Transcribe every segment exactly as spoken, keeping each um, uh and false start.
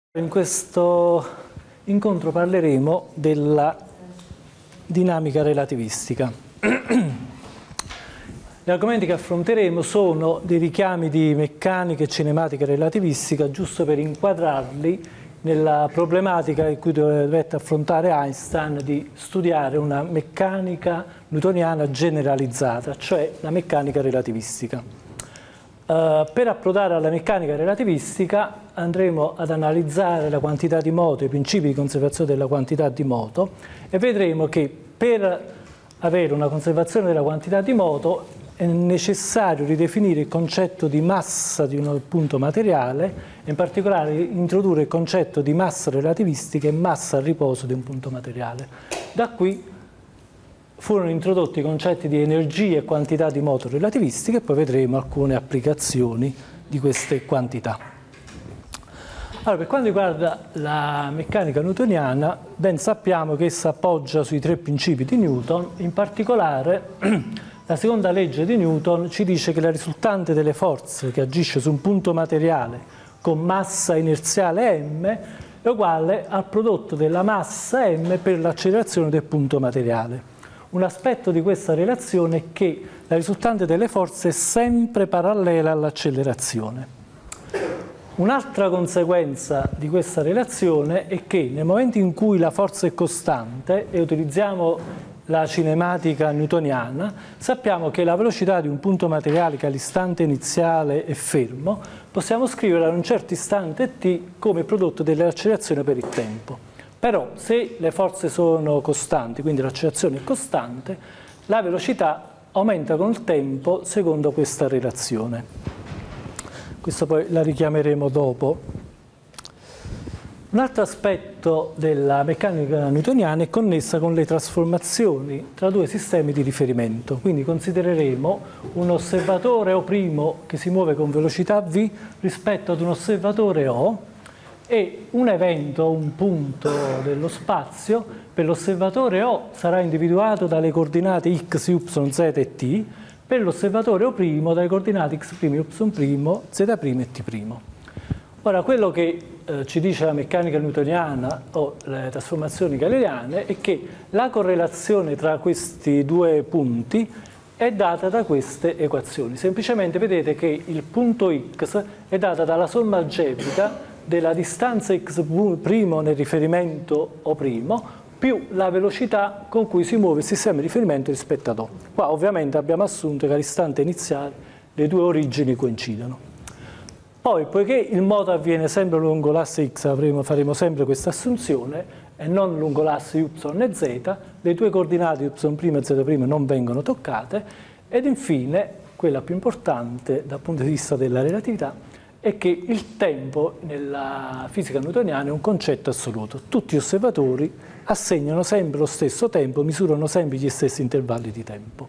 In questo incontro parleremo della dinamica relativistica. Gli argomenti che affronteremo sono dei richiami di meccanica e cinematica relativistica, giusto per inquadrarli nella problematica in cui dovette affrontare Einstein di studiare una meccanica newtoniana generalizzata, cioè la meccanica relativistica. Uh, per approdare alla meccanica relativistica andremo ad analizzare la quantità di moto, i principi di conservazione della quantità di moto, e vedremo che per avere una conservazione della quantità di moto è necessario ridefinire il concetto di massa di un punto materiale e in particolare introdurre il concetto di massa relativistica e massa a riposo di un punto materiale. Da qui furono introdotti i concetti di energia e quantità di moto relativistiche e poi vedremo alcune applicazioni di queste quantità. Allora, per quanto riguarda la meccanica newtoniana, ben sappiamo che essa appoggia sui tre principi di Newton. In particolare, la seconda legge di Newton ci dice che la risultante delle forze che agisce su un punto materiale con massa inerziale m è uguale al prodotto della massa m per l'accelerazione del punto materiale. Un aspetto di questa relazione è che la risultante delle forze è sempre parallela all'accelerazione. Un'altra conseguenza di questa relazione è che nel momento in cui la forza è costante, e utilizziamo la cinematica newtoniana, sappiamo che la velocità di un punto materiale che all'istante iniziale è fermo, possiamo scrivere ad un certo istante t come prodotto dell'accelerazione per il tempo. Però se le forze sono costanti, quindi l'accelerazione è costante, la velocità aumenta con il tempo secondo questa relazione. Questo poi la richiameremo dopo. Un altro aspetto della meccanica newtoniana è connessa con le trasformazioni tra due sistemi di riferimento. Quindi considereremo un osservatore O' che si muove con velocità v rispetto ad un osservatore O, e un evento, un punto dello spazio, per l'osservatore O sarà individuato dalle coordinate x, y, z e t, per l'osservatore O' dalle coordinate x', y', z' e t'. Ora, quello che eh, ci dice la meccanica newtoniana o le trasformazioni galileane è che la correlazione tra questi due punti è data da queste equazioni. Semplicemente vedete che il punto x è data dalla somma algebrica della distanza x' nel riferimento O' più la velocità con cui si muove il sistema di riferimento rispetto ad O. Qua ovviamente abbiamo assunto che all'istante iniziale le due origini coincidono. Poi, poiché il moto avviene sempre lungo l'asse x, avremo, faremo sempre questa assunzione e non lungo l'asse y e z, le due coordinate y' e z' non vengono toccate, ed infine, quella più importante dal punto di vista della relatività, è che il tempo nella fisica newtoniana è un concetto assoluto. Tutti gli osservatori assegnano sempre lo stesso tempo, misurano sempre gli stessi intervalli di tempo.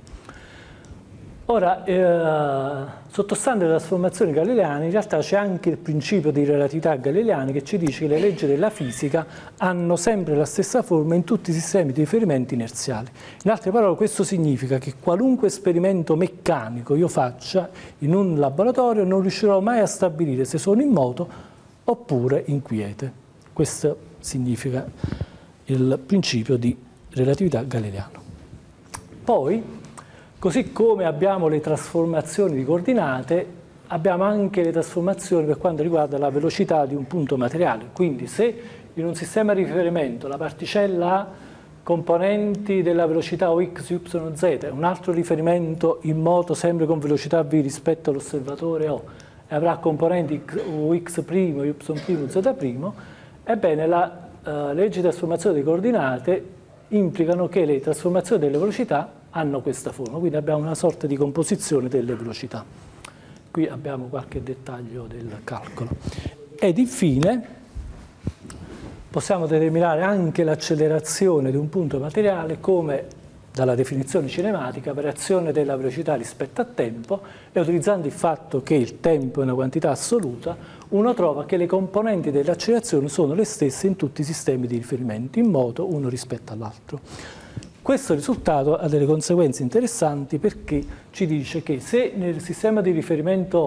Ora, eh, sottostante le trasformazioni galileane, in realtà c'è anche il principio di relatività galileana che ci dice che le leggi della fisica hanno sempre la stessa forma in tutti i sistemi di riferimento inerziali. In altre parole, questo significa che qualunque esperimento meccanico io faccia in un laboratorio non riuscirò mai a stabilire se sono in moto oppure in quiete. Questo significa il principio di relatività galileana. Poi, così come abbiamo le trasformazioni di coordinate, abbiamo anche le trasformazioni per quanto riguarda la velocità di un punto materiale. Quindi se in un sistema di riferimento la particella ha componenti della velocità O x, y, z, e un altro riferimento in moto sempre con velocità v rispetto all'osservatore O, e avrà componenti U x', Y', Z', ebbene la uh, legge di trasformazione di coordinate implicano che le trasformazioni delle velocità hanno questa forma, quindi abbiamo una sorta di composizione delle velocità. Qui abbiamo qualche dettaglio del calcolo. Ed infine possiamo determinare anche l'accelerazione di un punto materiale come, dalla definizione cinematica, variazione della velocità rispetto a tempo, e utilizzando il fatto che il tempo è una quantità assoluta, uno trova che le componenti dell'accelerazione sono le stesse in tutti i sistemi di riferimento, in moto uno rispetto all'altro. Questo risultato ha delle conseguenze interessanti perché ci dice che se nel sistema di riferimento O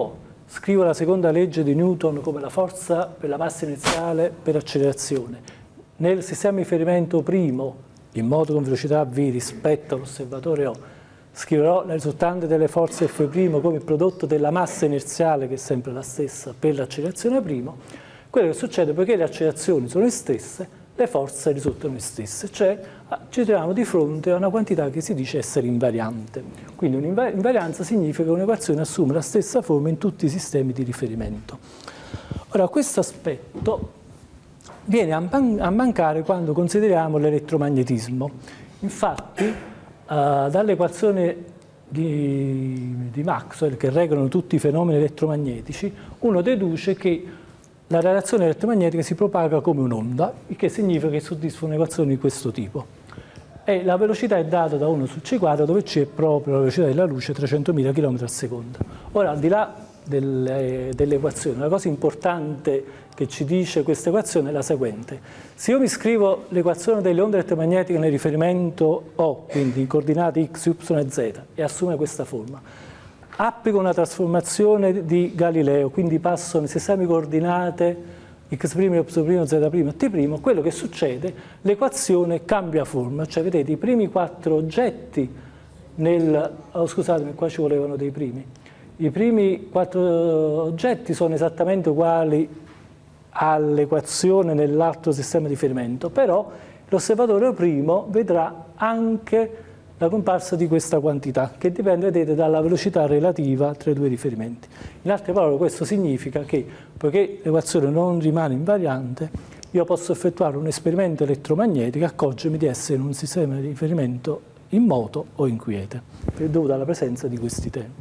scrivo la seconda legge di Newton come la forza per la massa iniziale per accelerazione. Nel sistema di riferimento primo, in moto con velocità v rispetto all'osservatore O, scriverò la risultante delle forze F' come il prodotto della massa inerziale, che è sempre la stessa, per l'accelerazione primo. Quello che succede, poiché le accelerazioni sono le stesse, le forze risultano le stesse, cioè ci troviamo di fronte a una quantità che si dice essere invariante. Quindi un'invarianza significa che un'equazione assume la stessa forma in tutti i sistemi di riferimento. Ora, questo aspetto viene a, man a mancare quando consideriamo l'elettromagnetismo. Infatti, uh, dall'equazione di, di Maxwell, che regolano tutti i fenomeni elettromagnetici, uno deduce che la radiazione elettromagnetica si propaga come un'onda, il che significa che soddisfa un'equazione di questo tipo. E la velocità è data da uno su c quadro, dove c è proprio la velocità della luce, trecentomila chilometri al secondo. Ora, al di là dell'equazione, la cosa importante che ci dice questa equazione è la seguente. Se io mi scrivo l'equazione delle onde elettromagnetiche nel riferimento O, quindi in coordinate x, y e z, e assume questa forma, applico una trasformazione di Galileo, quindi passo nei sistemi di coordinate x', y', z', t', quello che succede, l'equazione cambia forma, cioè vedete i primi quattro oggetti nel... Oh, scusatemi, qua ci volevano dei primi. I primi quattro oggetti sono esattamente uguali all'equazione nell'altro sistema di riferimento, però l'osservatore primo vedrà anche la comparsa di questa quantità, che dipende, vedete, dalla velocità relativa tra i due riferimenti. In altre parole, questo significa che, poiché l'equazione non rimane invariante, io posso effettuare un esperimento elettromagnetico e accorgermi di essere in un sistema di riferimento in moto o in quiete, dovuto alla presenza di questi termini.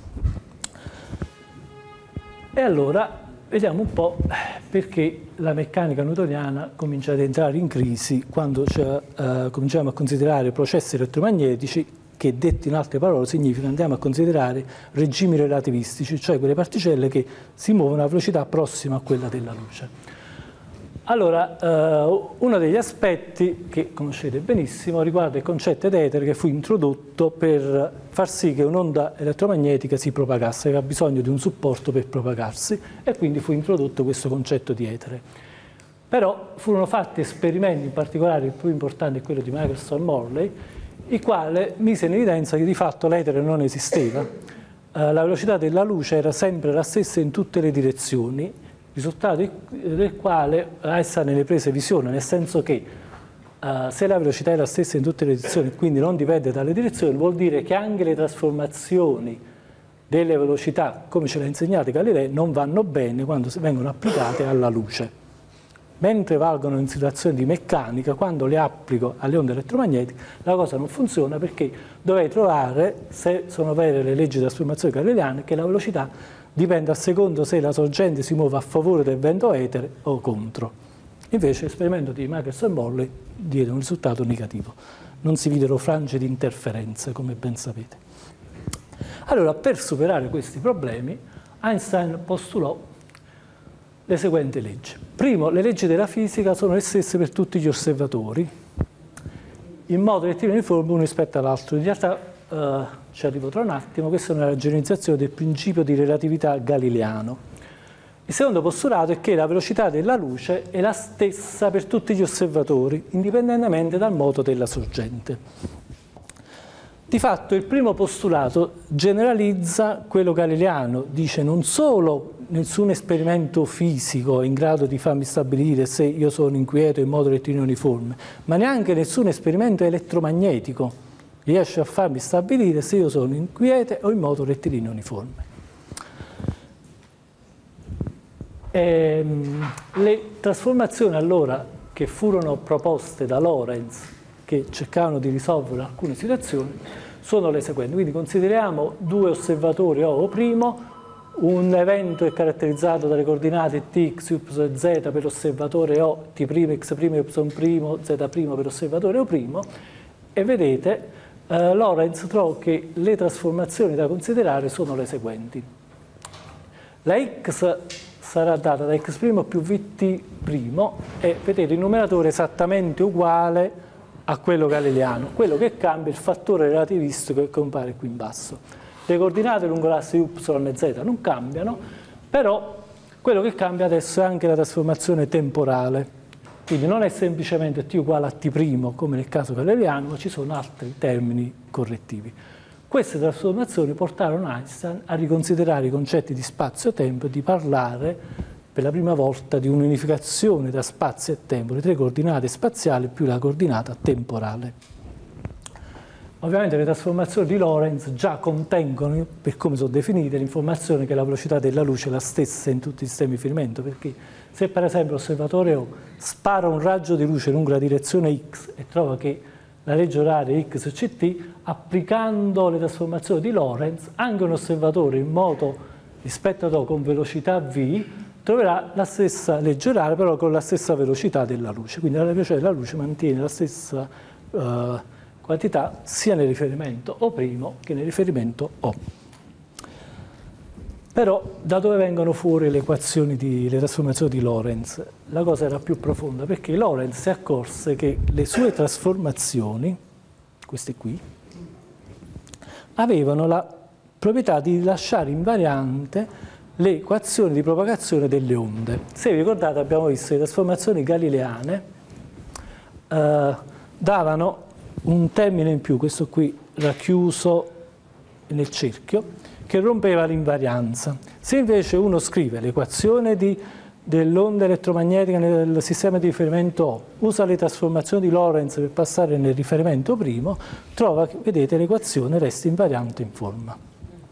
E allora vediamo un po' perché la meccanica newtoniana comincia ad entrare in crisi quando cioè, eh, cominciamo a considerare processi elettromagnetici, che detti in altre parole significa andiamo a considerare regimi relativistici, cioè quelle particelle che si muovono a velocità prossima a quella della luce. Allora, eh, uno degli aspetti che conoscete benissimo riguarda il concetto d'etere, che fu introdotto per far sì che un'onda elettromagnetica si propagasse, che ha bisogno di un supporto per propagarsi, e quindi fu introdotto questo concetto di etere. Però furono fatti esperimenti, in particolare il più importante è quello di Michelson Morley, il quale mise in evidenza che di fatto l'etere non esisteva. Eh, la velocità della luce era sempre la stessa in tutte le direzioni, risultato del quale essa nelle prese visione, nel senso che uh, se la velocità è la stessa in tutte le direzioni, quindi non dipende dalle direzioni, vuol dire che anche le trasformazioni delle velocità, come ce l'ha insegnato Galileo, non vanno bene quando vengono applicate alla luce. Mentre valgono in situazioni di meccanica, quando le applico alle onde elettromagnetiche, la cosa non funziona, perché dovrei trovare, se sono vere le leggi di trasformazione galileane, che la velocità dipende a secondo se la sorgente si muove a favore del vento etere o contro. Invece l'esperimento di Michelson e Morley diede un risultato negativo. Non si videro frange di interferenze, come ben sapete. Allora, per superare questi problemi, Einstein postulò le seguenti leggi. Primo, le leggi della fisica sono le stesse per tutti gli osservatori, in modo rettilineo uniforme uno rispetto all'altro. In realtà, Uh, ci arrivo tra un attimo, questa è una generalizzazione del principio di relatività galileano. Il secondo postulato è che la velocità della luce è la stessa per tutti gli osservatori, indipendentemente dal moto della sorgente. Di fatto il primo postulato generalizza quello galileano, dice non solo nessun esperimento fisico è in grado di farmi stabilire se io sono inquieto in modo rettilineo uniforme, ma neanche nessun esperimento elettromagnetico riesce a farmi stabilire se io sono in quiete o in moto rettilineo uniforme. Ehm, le trasformazioni allora che furono proposte da Lorentz, che cercavano di risolvere alcune situazioni, sono le seguenti. Quindi consideriamo due osservatori O o', un evento è caratterizzato dalle coordinate t, x, y e z per l'osservatore O, t', x', y', z' per l'osservatore O', e vedete Uh, Lorentz trovò che le trasformazioni da considerare sono le seguenti. La x sarà data da x' più vt' e vedete il numeratore è esattamente uguale a quello galileano, quello che cambia è il fattore relativistico che compare qui in basso. Le coordinate lungo l'asse y e z non cambiano, però quello che cambia adesso è anche la trasformazione temporale. Quindi non è semplicemente t uguale a t' come nel caso galileano, ma ci sono altri termini correttivi. Queste trasformazioni portarono Einstein a riconsiderare i concetti di spazio-tempo e di parlare per la prima volta di un'unificazione tra spazio e tempo, le tre coordinate spaziali più la coordinata temporale. Ovviamente le trasformazioni di Lorentz già contengono, per come sono definite, l'informazione che la velocità della luce è la stessa in tutti i sistemi di riferimento, perché se per esempio l'osservatore O spara un raggio di luce lungo la direzione X e trova che la legge oraria è X C T, applicando le trasformazioni di Lorentz, anche un osservatore in moto rispetto ad O con velocità V troverà la stessa legge oraria, però con la stessa velocità della luce. Quindi la velocità della luce mantiene la stessa uh, quantità sia nel riferimento O' che nel riferimento O. Però da dove vengono fuori le equazioni di, le trasformazioni di Lorentz? La cosa era più profonda, perché Lorentz si accorse che le sue trasformazioni, queste qui, avevano la proprietà di lasciare invariante le equazioni di propagazione delle onde. Se vi ricordate abbiamo visto che le trasformazioni galileane eh, davano un termine in più, questo qui racchiuso nel cerchio, che rompeva l'invarianza. Se invece uno scrive l'equazione dell'onda elettromagnetica nel sistema di riferimento O, usa le trasformazioni di Lorentz per passare nel riferimento primo, trova che, vedete, l'equazione resta invariante in forma.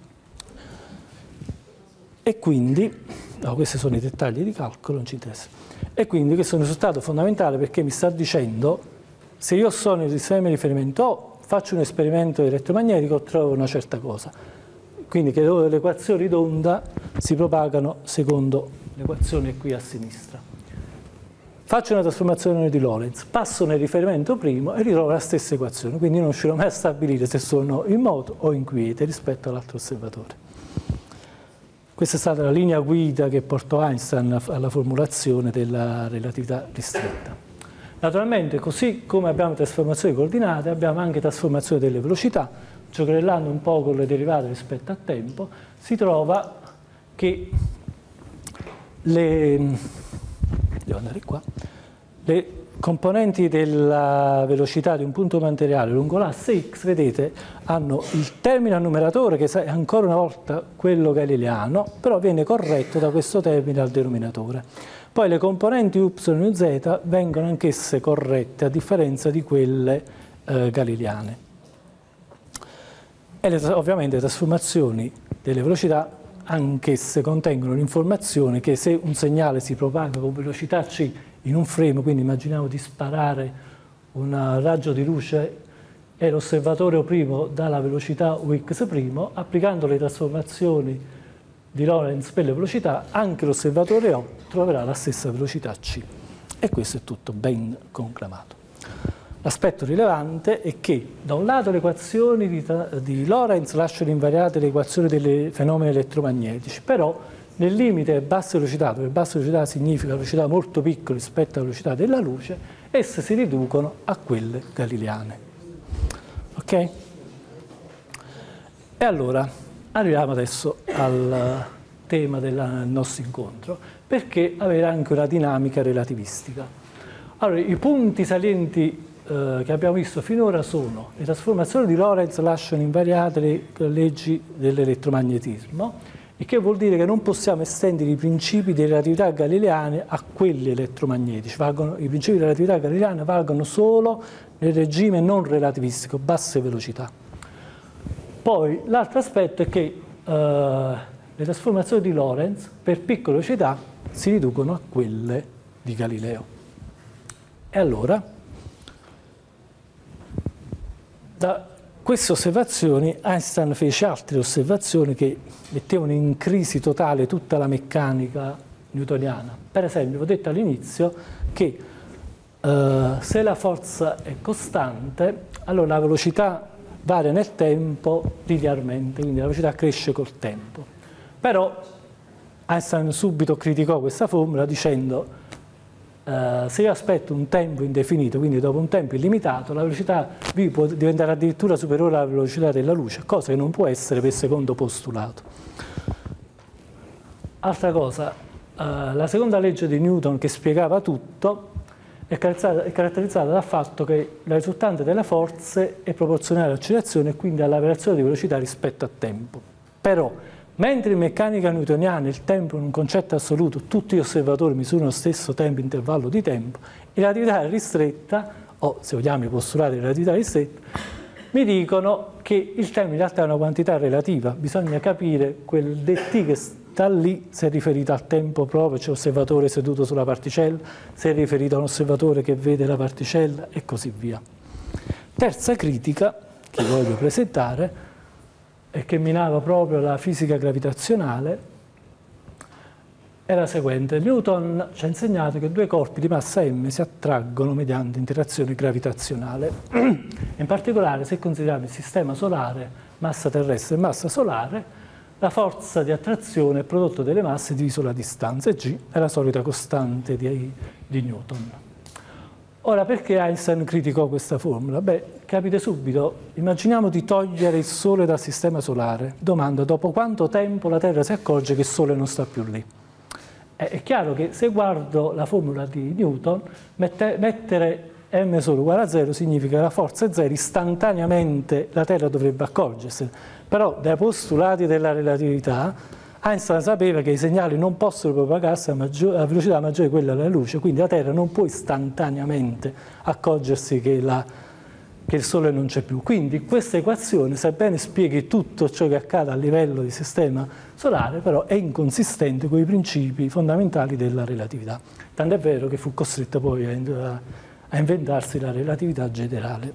E quindi, no, questi sono i dettagli di calcolo, non ci interessa. E quindi questo è un risultato fondamentale perché mi sta dicendo, se io sono nel sistema di riferimento O, faccio un esperimento elettromagnetico, trovo una certa cosa. Quindi che le equazioni d'onda si propagano secondo l'equazione qui a sinistra. Faccio una trasformazione di Lorentz, passo nel riferimento primo e ritrovo la stessa equazione, quindi non riuscirò mai a stabilire se sono in moto o in quiete rispetto all'altro osservatore. Questa è stata la linea guida che portò Einstein alla formulazione della relatività ristretta. Naturalmente, così come abbiamo trasformazioni di coordinate, abbiamo anche trasformazioni delle velocità. Giocherellando un po' con le derivate rispetto al tempo, si trova che le, devo andare qua, le componenti della velocità di un punto materiale lungo l'asse X, vedete, hanno il termine al numeratore che è ancora una volta quello galileano, però viene corretto da questo termine al denominatore. Poi le componenti Y e Z vengono anch'esse corrette, a differenza di quelle eh, galileane. E le, ovviamente le trasformazioni delle velocità anch'esse contengono l'informazione che se un segnale si propaga con velocità c in un frame, quindi immaginiamo di sparare un raggio di luce e l'osservatore O' dà la velocità Ux', applicando le trasformazioni di Lorentz per le velocità, anche l'osservatore O troverà la stessa velocità c. E questo è tutto ben conclamato. L'aspetto rilevante è che da un lato le equazioni di, di Lorentz lasciano invariate le equazioni dei fenomeni elettromagnetici, però nel limite basse velocità, dove bassa velocità significa velocità molto piccole rispetto alla velocità della luce, esse si riducono a quelle galileane. Ok? E allora arriviamo adesso al tema del nostro incontro, perché avere anche una dinamica relativistica. Allora, i punti salienti eh, che abbiamo visto finora sono: le trasformazioni di Lorentz lasciano invariate le leggi dell'elettromagnetismo, il che vuol dire che non possiamo estendere i principi di relatività galileane a quelli elettromagnetici. Valgono, i principi di relatività galileane valgono solo nel regime non relativistico, basse velocità. Poi l'altro aspetto è che eh, le trasformazioni di Lorentz per piccole velocità si riducono a quelle di Galileo. E allora, da queste osservazioni, Einstein fece altre osservazioni che mettevano in crisi totale tutta la meccanica newtoniana. Per esempio, ho detto all'inizio che eh, se la forza è costante, allora la velocità varia nel tempo linearmente, quindi la velocità cresce col tempo. Però Einstein subito criticò questa formula dicendo Uh, se io aspetto un tempo indefinito, quindi dopo un tempo illimitato, la velocità v può diventare addirittura superiore alla velocità della luce, cosa che non può essere per secondo postulato. Altra cosa, uh, la seconda legge di Newton che spiegava tutto è caratterizzata, è caratterizzata dal fatto che la risultante delle forze è proporzionale all'accelerazione e quindi alla variazione di velocità rispetto a tempo. Però, mentre in meccanica newtoniana il tempo è un concetto assoluto, tutti gli osservatori misurano lo stesso tempo, intervallo di tempo, in relatività ristretta, o se vogliamo i postulati di relatività ristretta, mi dicono che il tempo in realtà è una quantità relativa, bisogna capire quel dt che sta lì se è riferito al tempo proprio, c'è l'osservatore seduto sulla particella, se è riferito a un osservatore che vede la particella e così via. Terza critica che voglio presentare e che minava proprio la fisica gravitazionale, è la seguente. Newton ci ha insegnato che due corpi di massa m si attraggono mediante interazione gravitazionale. In particolare, se consideriamo il sistema solare, massa terrestre e massa solare, la forza di attrazione è prodotto delle masse diviso la distanza, e g è la solita costante di, di Newton. Ora, perché Einstein criticò questa formula? Beh, capite subito, immaginiamo di togliere il Sole dal sistema solare. Domanda, dopo quanto tempo la Terra si accorge che il Sole non sta più lì? Eh, è chiaro che se guardo la formula di Newton, mette, mettere m solo uguale a zero significa che la forza è zero, istantaneamente la Terra dovrebbe accorgersene. Però dai postulati della relatività Einstein sapeva che i segnali non possono propagarsi a, maggior, a velocità maggiore di quella della luce, quindi la Terra non può istantaneamente accorgersi che, la, che il Sole non c'è più. Quindi questa equazione, sebbene spieghi tutto ciò che accade a livello di sistema solare, però è inconsistente con i principi fondamentali della relatività. Tant'è vero che fu costretto poi a, a inventarsi la relatività generale.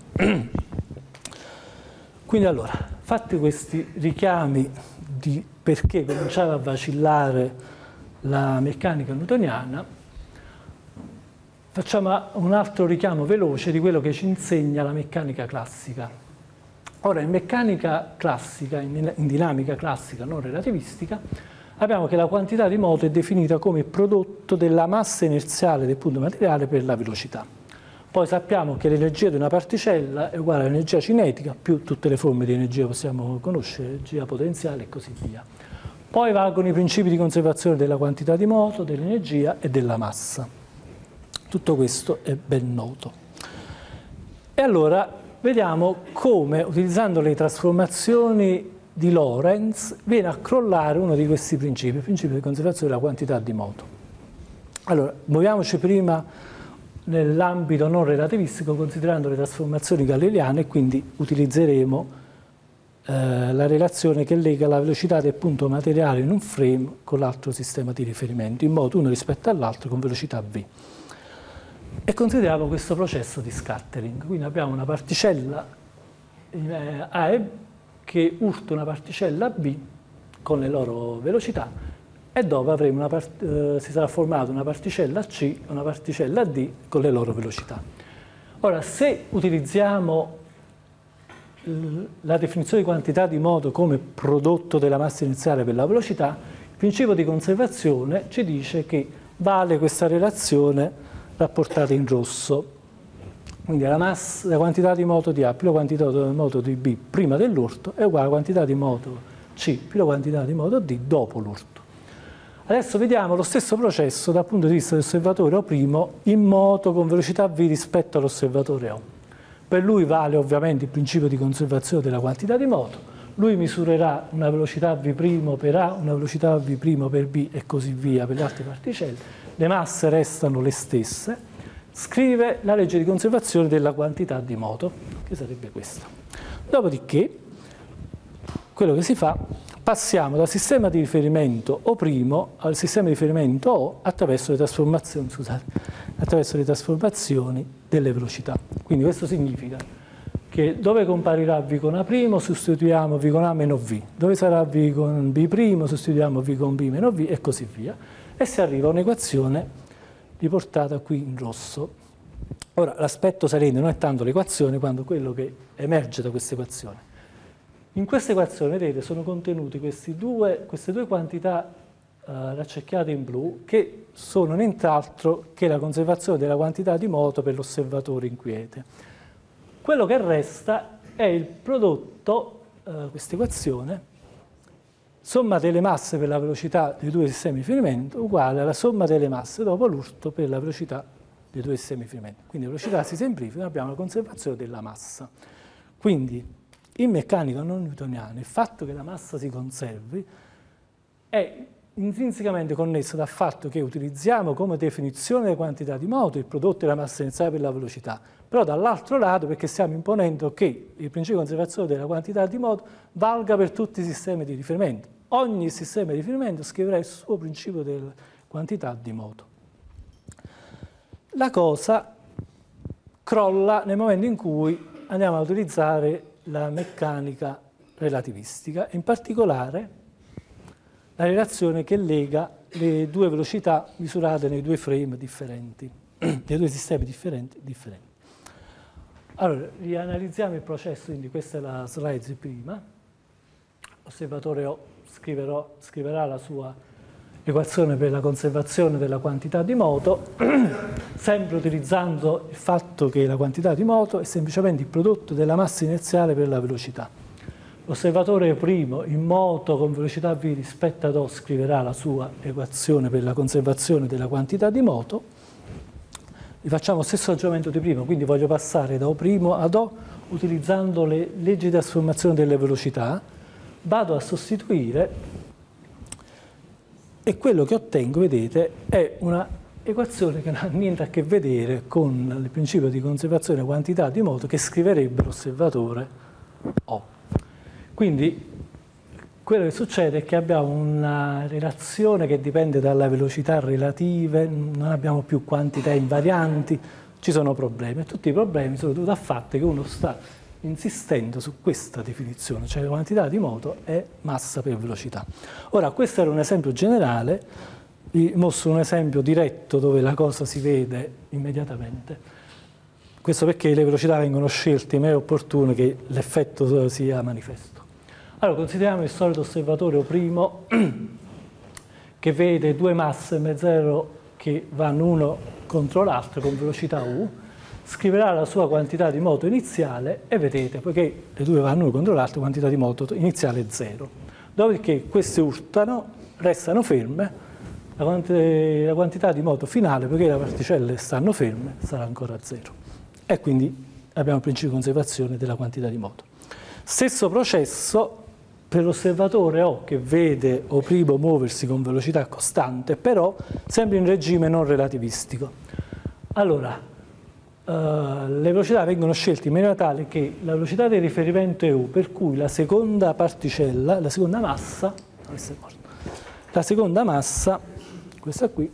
Quindi allora, fatti questi richiami di perché cominciava a vacillare la meccanica newtoniana, facciamo un altro richiamo veloce di quello che ci insegna la meccanica classica. Ora, in meccanica classica, in dinamica classica non relativistica, abbiamo che la quantità di moto è definita come il prodotto della massa inerziale del punto materiale per la velocità. Poi sappiamo che l'energia di una particella è uguale all'energia cinetica, più tutte le forme di energia possiamo conoscere, energia potenziale e così via. Poi valgono i principi di conservazione della quantità di moto, dell'energia e della massa. Tutto questo è ben noto. E allora vediamo come, utilizzando le trasformazioni di Lorentz, viene a crollare uno di questi principi, il principio di conservazione della quantità di moto. Allora, muoviamoci prima nell'ambito non relativistico, considerando le trasformazioni galileane, e quindi utilizzeremo eh, la relazione che lega la velocità del punto materiale in un frame con l'altro sistema di riferimento, in modo uno rispetto all'altro con velocità v. E consideriamo questo processo di scattering. Quindi abbiamo una particella eh, A e B che urta una particella B con le loro velocità, e dopo avremo una eh, si sarà formata una particella C e una particella D con le loro velocità. Ora, se utilizziamo la definizione di quantità di moto come prodotto della massa iniziale per la velocità, il principio di conservazione ci dice che vale questa relazione rapportata in rosso. Quindi la, massa, la quantità di moto di A più la quantità di moto di B prima dell'urto è uguale alla quantità di moto C più la quantità di moto D dopo l'urto. Adesso vediamo lo stesso processo dal punto di vista dell'osservatore O' in moto con velocità v rispetto all'osservatore O. Per lui vale ovviamente il principio di conservazione della quantità di moto, lui misurerà una velocità v' per A, una velocità v' per B e così via per le altre particelle, le masse restano le stesse, scrive la legge di conservazione della quantità di moto, che sarebbe questa. Dopodiché, quello che si fa, passiamo dal sistema di riferimento O' al sistema di riferimento O attraverso le trasformazioni, scusate, attraverso le trasformazioni delle velocità. Quindi questo significa che dove comparirà V con A' sostituiamo V con A meno V, dove sarà V con B' sostituiamo V con B meno V e così via, e si arriva a un'equazione riportata qui in rosso. Ora, l'aspetto salente non è tanto l'equazione quanto quello che emerge da questa equazione. In questa equazione, vedete, sono contenuti questi due, queste due quantità raccerchiate in blu, che sono nient'altro che la conservazione della quantità di moto per l'osservatore inquiete. Quello che resta è il prodotto, uh, questa equazione, somma delle masse per la velocità dei due sistemi di riferimento uguale alla somma delle masse dopo l'urto per la velocità dei due sistemi di riferimento. Quindi la velocità si semplifica, abbiamo la conservazione della massa. Quindi in meccanica non newtoniana il fatto che la massa si conservi è intrinsecamente connesso dal fatto che utilizziamo come definizione delle quantità di moto il prodotto della massa iniziale per la velocità, però dall'altro lato perché stiamo imponendo che il principio di conservazione della quantità di moto valga per tutti i sistemi di riferimento. Ogni sistema di riferimento scriverà il suo principio della quantità di moto. La cosa crolla nel momento in cui andiamo a utilizzare la meccanica relativistica, in particolare la relazione che lega le due velocità misurate nei due frame differenti, nei due sistemi differenti. differenti. Allora, rianalizziamo il processo, quindi questa è la slide di prima. L'osservatore O scriverò, scriverà la sua equazione per la conservazione della quantità di moto, sempre utilizzando il fatto che la quantità di moto è semplicemente il prodotto della massa iniziale per la velocità. L'osservatore primo in moto con velocità v rispetto ad O scriverà la sua equazione per la conservazione della quantità di moto. Rifacciamo lo stesso ragionamento di prima, quindi voglio passare da O' ad O utilizzando le leggi di trasformazione delle velocità, vado a sostituire e quello che ottengo, vedete, è una equazione che non ha niente a che vedere con il principio di conservazione della quantità di moto che scriverebbe l'osservatore O. Quindi quello che succede è che abbiamo una relazione che dipende dalla velocità relative, non abbiamo più quantità invarianti, ci sono problemi. E tutti i problemi sono dovuti al fatto che uno sta insistendo su questa definizione, cioè la quantità di moto è massa per velocità. Ora, questo era un esempio generale, vi mostro un esempio diretto dove la cosa si vede immediatamente. Questo perché le velocità vengono scelte in maniera opportuna che l'effetto sia manifesto. Allora, consideriamo il solito osservatore O' che vede due masse M zero che vanno uno contro l'altro con velocità U, scriverà la sua quantità di moto iniziale e vedete, poiché le due vanno uno contro l'altro, quantità di moto iniziale è zero. Dopodiché queste urtano, restano ferme, la, quant la quantità di moto finale, poiché le particelle stanno ferme, sarà ancora zero. E quindi abbiamo il principio di conservazione della quantità di moto. Stesso processo per l'osservatore O che vede O' muoversi con velocità costante, però sempre in regime non relativistico. Allora, uh, le velocità vengono scelte in maniera tale che la velocità di riferimento è U, per cui la seconda particella, la seconda massa, la seconda massa, questa qui,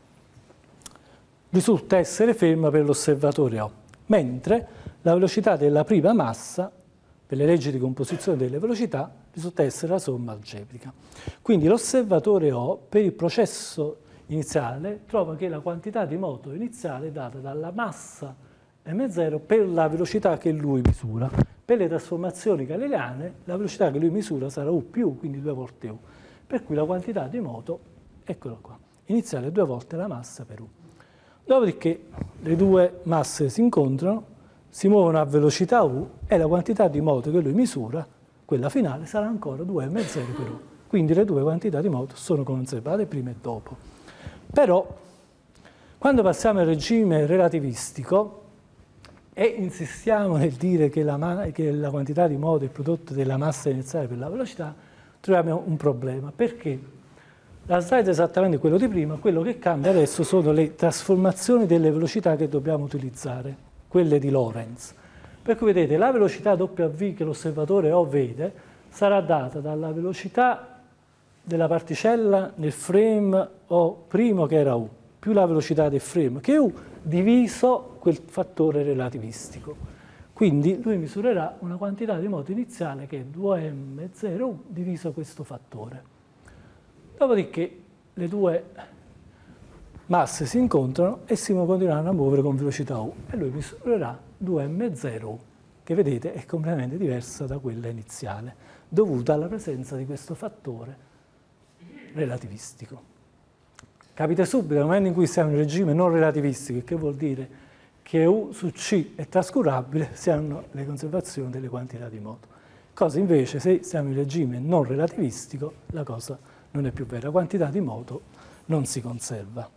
risulta essere ferma per l'osservatore O, mentre la velocità della prima massa, per le leggi di composizione delle velocità, risulta essere la somma algebrica. Quindi l'osservatore O, per il processo iniziale, trova che la quantità di moto iniziale è data dalla massa M zero per la velocità che lui misura. Per le trasformazioni galileane, la velocità che lui misura sarà U più U, quindi due volte U. Per cui la quantità di moto, eccola qua, iniziale due volte la massa per U. Dopodiché le due masse si incontrano, si muovono a velocità U e la quantità di moto che lui misura, quella finale, sarà ancora due M zero per U. Quindi le due quantità di moto sono conservate prima e dopo. Però, quando passiamo al regime relativistico e insistiamo nel dire che la, che la quantità di moto è il prodotto della massa iniziale per la velocità, troviamo un problema. Perché? La slide è esattamente quello di prima, quello che cambia adesso sono le trasformazioni delle velocità che dobbiamo utilizzare, quelle di Lorentz. Per cui vedete, la velocità W che l'osservatore O vede sarà data dalla velocità della particella nel frame O' che era U, più la velocità del frame che è U, diviso quel fattore relativistico. Quindi lui misurerà una quantità di moto iniziale che è due M zero U diviso questo fattore. Dopodiché le due masse si incontrano e si continueranno a muovere con velocità U e lui misurerà due M zero U, che vedete è completamente diversa da quella iniziale, dovuta alla presenza di questo fattore relativistico. Capite subito, nel momento in cui siamo in regime non relativistico, che vuol dire che U su C è trascurabile, si hanno le conservazioni delle quantità di moto. Cosa invece, se siamo in regime non relativistico, la cosa non è più vera, la quantità di moto non si conserva.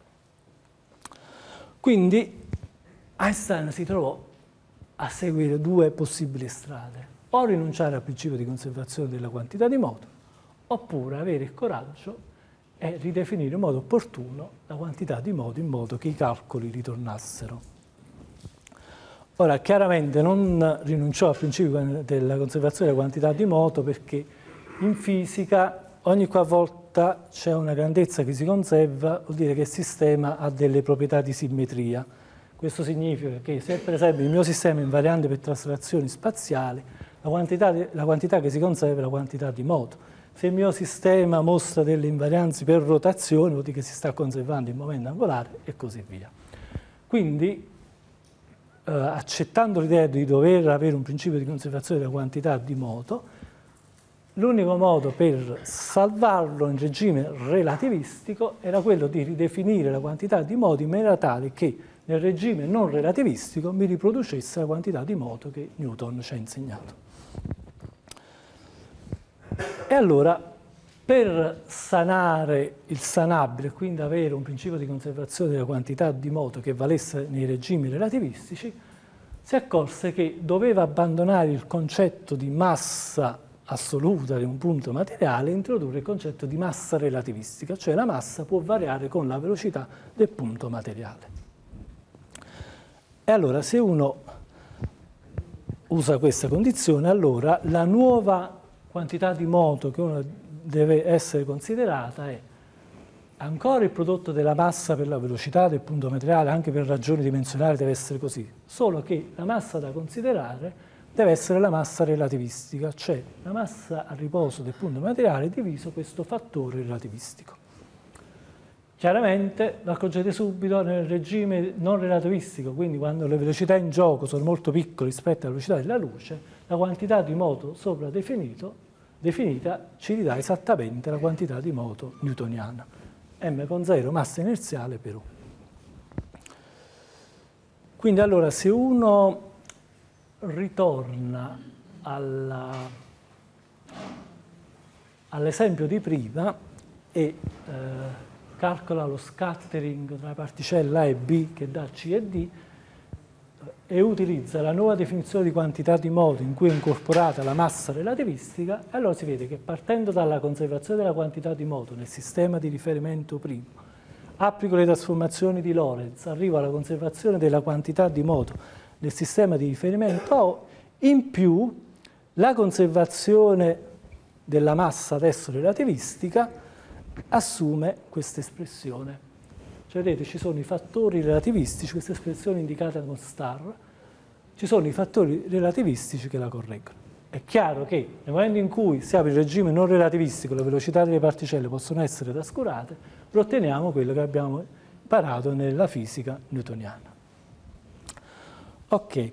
Quindi Einstein si trovò a seguire due possibili strade: o rinunciare al principio di conservazione della quantità di moto, oppure avere il coraggio e ridefinire in modo opportuno la quantità di moto in modo che i calcoli ritornassero. Ora, chiaramente non rinunciò al principio della conservazione della quantità di moto perché in fisica ogni qualvolta c'è una grandezza che si conserva vuol dire che il sistema ha delle proprietà di simmetria. Questo significa che se per esempio il mio sistema è invariante per traslazioni spaziali, la quantità, la quantità che si conserva è la quantità di moto. Se il mio sistema mostra delle invarianze per rotazione, vuol dire che si sta conservando il momento angolare e così via. Quindi, eh, accettando l'idea di dover avere un principio di conservazione della quantità di moto, l'unico modo per salvarlo in regime relativistico era quello di ridefinire la quantità di moto in maniera tale che nel regime non relativistico mi riproducesse la quantità di moto che Newton ci ha insegnato. E allora, per sanare il sanabile, quindi avere un principio di conservazione della quantità di moto che valesse nei regimi relativistici, si accorse che doveva abbandonare il concetto di massa assoluta di un punto materiale e introdurre il concetto di massa relativistica, cioè la massa può variare con la velocità del punto materiale. E allora, se uno usa questa condizione, allora la nuova quantità di moto che uno deve essere considerata è ancora il prodotto della massa per la velocità del punto materiale, anche per ragioni dimensionali deve essere così, solo che la massa da considerare deve essere la massa relativistica, cioè la massa a riposo del punto materiale diviso questo fattore relativistico. Chiaramente, lo accorgete subito, nel regime non relativistico, quindi quando le velocità in gioco sono molto piccole rispetto alla velocità della luce, la quantità di moto sopra definito, definita ci ridà esattamente la quantità di moto newtoniana. M con zero, massa inerziale per U. Quindi allora, se uno ritorna all'esempio di prima e eh, calcola lo scattering tra particelle A e B che dà C e D e utilizza la nuova definizione di quantità di moto in cui è incorporata la massa relativistica, allora si vede che partendo dalla conservazione della quantità di moto nel sistema di riferimento primo, applico le trasformazioni di Lorentz, arrivo alla conservazione della quantità di moto nel sistema di riferimento O, in più la conservazione della massa adesso relativistica assume questa espressione. Cioè, vedete, ci sono i fattori relativistici, questa espressione indicata con star, ci sono i fattori relativistici che la correggono. È chiaro che nel momento in cui siamo in regime non relativistico, le velocità delle particelle possono essere trascurate, otteniamo quello che abbiamo imparato nella fisica newtoniana. Ok.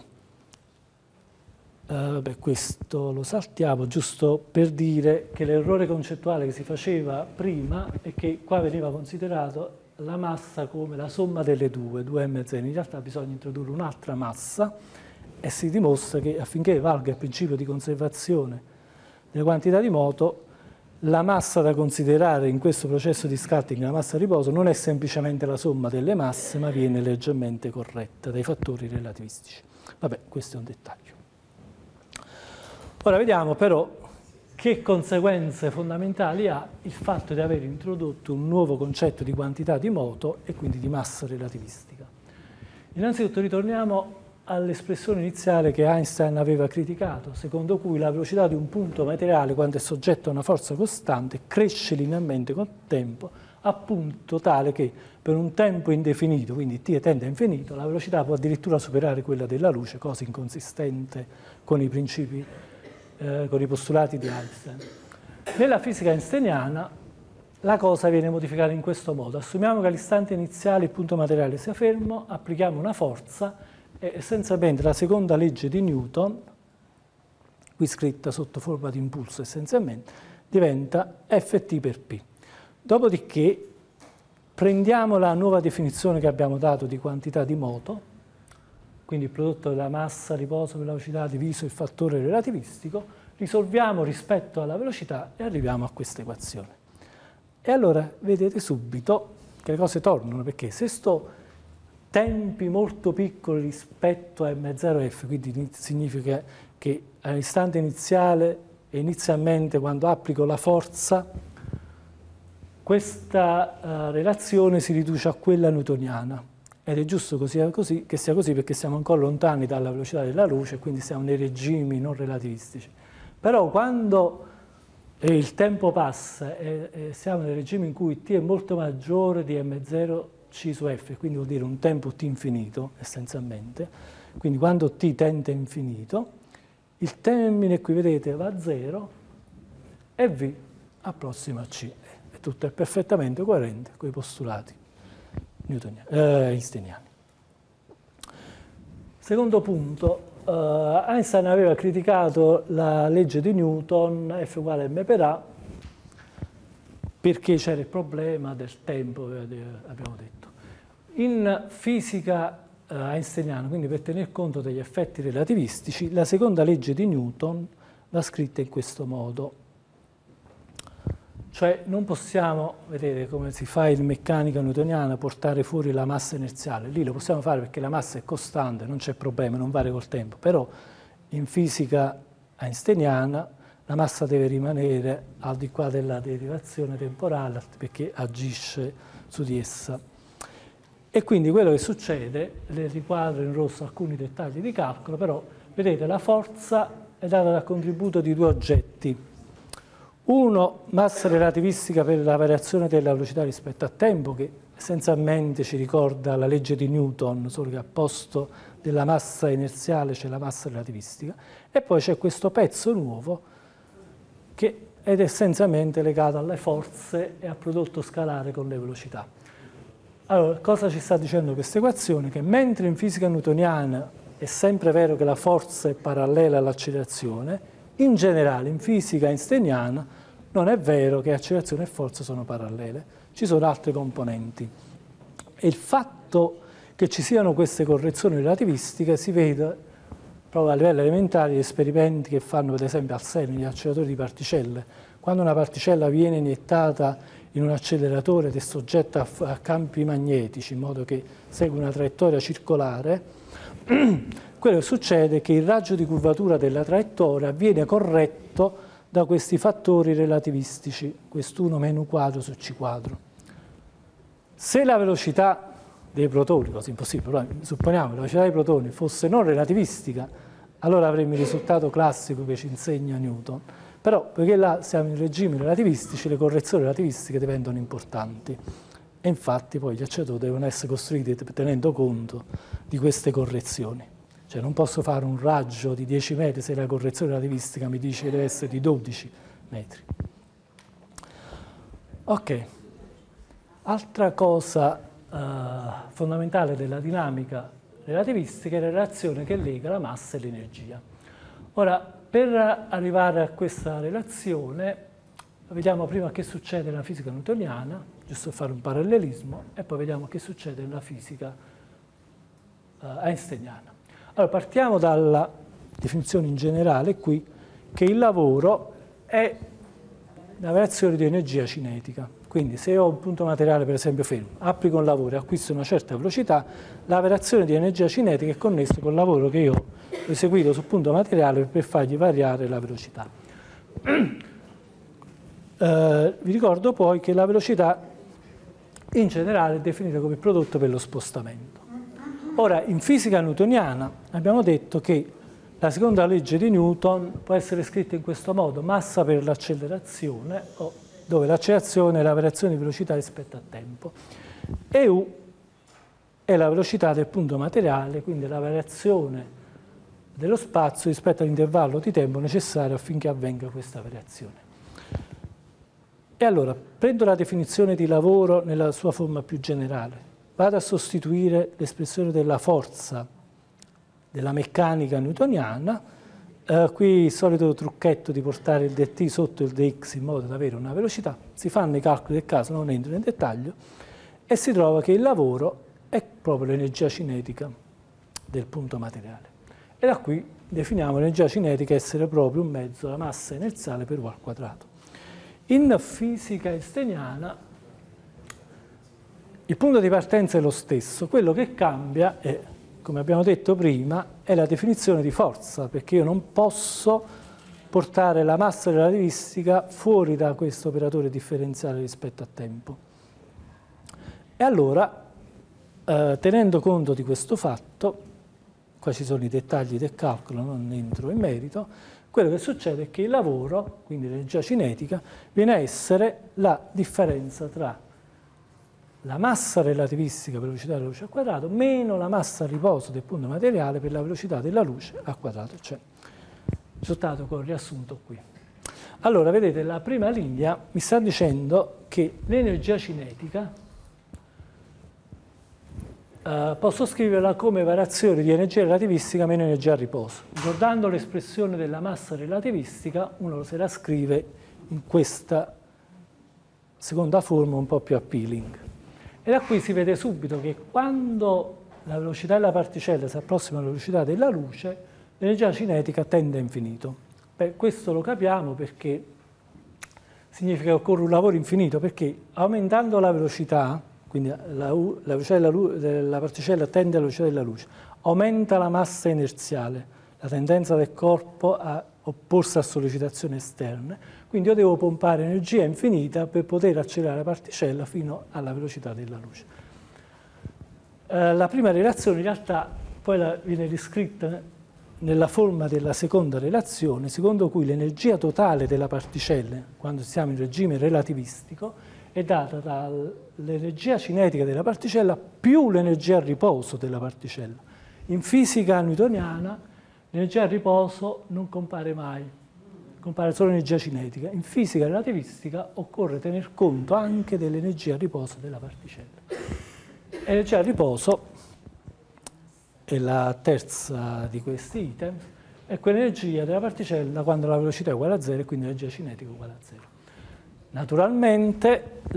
Uh, beh, questo lo saltiamo giusto per dire che l'errore concettuale che si faceva prima è che qua veniva considerato la massa come la somma delle due, due m zero. In realtà bisogna introdurre un'altra massa e si dimostra che affinché valga il principio di conservazione delle quantità di moto, la massa da considerare in questo processo di scattering, la massa a riposo, non è semplicemente la somma delle masse, ma viene leggermente corretta dai fattori relativistici. Vabbè, questo è un dettaglio. Ora vediamo però che conseguenze fondamentali ha il fatto di aver introdotto un nuovo concetto di quantità di moto e quindi di massa relativistica. Innanzitutto ritorniamo all'espressione iniziale che Einstein aveva criticato, secondo cui la velocità di un punto materiale quando è soggetto a una forza costante cresce linearmente col tempo a punto tale che per un tempo indefinito, quindi t tende a infinito, la velocità può addirittura superare quella della luce, cosa inconsistente con i principi Eh, con i postulati di Einstein. Nella fisica einsteiniana la cosa viene modificata in questo modo. Assumiamo che all'istante iniziale il punto materiale sia fermo, applichiamo una forza e essenzialmente la seconda legge di Newton, qui scritta sotto forma di impulso essenzialmente, diventa Ft per P. Dopodiché prendiamo la nuova definizione che abbiamo dato di quantità di moto, quindi il prodotto della massa, riposo, velocità diviso il fattore relativistico, risolviamo rispetto alla velocità e arriviamo a questa equazione. E allora vedete subito che le cose tornano, perché se sto tempi molto piccoli rispetto a M zero F, quindi significa che all'istante iniziale e inizialmente quando applico la forza, questa uh, relazione si riduce a quella newtoniana. Ed è giusto che sia così, che sia così perché siamo ancora lontani dalla velocità della luce, quindi siamo nei regimi non relativistici. Però quando eh, il tempo passa e, e siamo nei regimi in cui t è molto maggiore di M zero C su F, quindi vuol dire un tempo t infinito essenzialmente, quindi quando t tende a infinito, il termine qui vedete va a zero e V approssima a C. E tutto è perfettamente coerente con i postulati newtoniani, eh, einsteiniani. Secondo punto, eh, Einstein aveva criticato la legge di Newton, F uguale m per A, perché c'era il problema del tempo, abbiamo detto. In fisica eh, einsteiniana, quindi per tener conto degli effetti relativistici, la seconda legge di Newton va scritta in questo modo. Cioè non possiamo, vedete come si fa in meccanica newtoniana, portare fuori la massa inerziale. Lì lo possiamo fare perché la massa è costante, non c'è problema, non varia col tempo. Però in fisica einsteiniana la massa deve rimanere al di qua della derivazione temporale perché agisce su di essa. E quindi quello che succede, le riquadro in rosso alcuni dettagli di calcolo, però vedete la forza è data dal contributo di due oggetti. Uno, massa relativistica per la variazione della velocità rispetto a tempo, che essenzialmente ci ricorda la legge di Newton, solo che al posto della massa inerziale c'è la massa relativistica. E poi c'è questo pezzo nuovo che è essenzialmente legato alle forze e al prodotto scalare con le velocità. Allora, cosa ci sta dicendo questa equazione? Che mentre in fisica newtoniana è sempre vero che la forza è parallela all'accelerazione, in generale, in fisica einsteiniana, non è vero che accelerazione e forza sono parallele, ci sono altre componenti. E il fatto che ci siano queste correzioni relativistiche si vede proprio a livello elementare gli esperimenti che fanno per esempio al CERN, gli acceleratori di particelle. Quando una particella viene iniettata in un acceleratore ed è soggetta a, a campi magnetici, in modo che segue una traiettoria circolare, quello che succede è che il raggio di curvatura della traiettoria viene corretto da questi fattori relativistici, quest'uno meno u quadro su c quadro. Se la velocità dei protoni, cosa impossibile, però supponiamo che la velocità dei protoni fosse non relativistica, allora avremmo il risultato classico che ci insegna Newton. Però, perché là siamo in regimi relativistici, le correzioni relativistiche diventano importanti. E infatti poi gli acceleratori devono essere costruiti tenendo conto di queste correzioni. Cioè non posso fare un raggio di dieci metri se la correzione relativistica mi dice che deve essere di dodici metri. Ok. Altra cosa eh, fondamentale della dinamica relativistica è la relazione che lega la massa e l'energia. Ora, per arrivare a questa relazione, vediamo prima che succede nella fisica newtoniana, giusto per fare un parallelismo, e poi vediamo che succede nella fisica eh, einsteiniana. Allora, partiamo dalla definizione in generale qui, che il lavoro è la variazione di energia cinetica. Quindi se ho un punto materiale, per esempio fermo, applico un lavoro e acquisto una certa velocità, la variazione di energia cinetica è connessa col lavoro che io ho eseguito sul punto materiale per fargli variare la velocità. Eh, vi ricordo poi che la velocità in generale è definita come il prodotto per lo spostamento. Ora, in fisica newtoniana abbiamo detto che la seconda legge di Newton può essere scritta in questo modo: massa per l'accelerazione, dove l'accelerazione è la variazione di velocità rispetto a tempo, e U è la velocità del punto materiale, quindi la variazione dello spazio rispetto all'intervallo di tempo necessario affinché avvenga questa variazione. E allora, prendo la definizione di lavoro nella sua forma più generale, vado a sostituire l'espressione della forza della meccanica newtoniana Uh, qui il solito trucchetto di portare il dt sotto il dx in modo da avere una velocità, si fanno i calcoli del caso, non entro nel dettaglio, e si trova che il lavoro è proprio l'energia cinetica del punto materiale. E da qui definiamo l'energia cinetica essere proprio un mezzo, la massa inerziale per U al quadrato. In fisica einsteiniana il punto di partenza è lo stesso, quello che cambia è, come abbiamo detto prima, è la definizione di forza, perché io non posso portare la massa relativistica fuori da questo operatore differenziale rispetto a tempo. E allora, eh, tenendo conto di questo fatto, qua ci sono i dettagli del calcolo, non entro in merito, quello che succede è che il lavoro, quindi l'energia cinetica, viene a essere la differenza tra la massa relativistica per la velocità della luce al quadrato meno la massa a riposo del punto materiale per la velocità della luce al quadrato, cioè il risultato che ho riassunto qui. Allora, vedete, la prima linea mi sta dicendo che l'energia cinetica eh, posso scriverla come variazione di energia relativistica meno energia a riposo. Ricordando l'espressione della massa relativistica, uno se la scrive in questa seconda forma un po' più appealing. E da qui si vede subito che quando la velocità della particella si approssima alla velocità della luce, l'energia cinetica tende a infinito. Beh, questo lo capiamo perché significa che occorre un lavoro infinito, perché aumentando la velocità, quindi la, la velocità della, della particella tende alla velocità della luce, aumenta la massa inerziale, la tendenza del corpo a opporsi a sollecitazioni esterne, quindi io devo pompare energia infinita per poter accelerare la particella fino alla velocità della luce. Eh, la prima relazione in realtà poi la, viene riscritta nella forma della seconda relazione, secondo cui l'energia totale della particella, quando siamo in regime relativistico, è data dall'energia cinetica della particella più l'energia a riposo della particella. In fisica newtoniana l'energia a riposo non compare mai, compare solo l'energia cinetica. In fisica relativistica occorre tener conto anche dell'energia a riposo della particella. L'energia a riposo è la terza di questi item, è quell'energia della particella quando la velocità è uguale a zero e quindi l'energia cinetica è uguale a zero. Naturalmente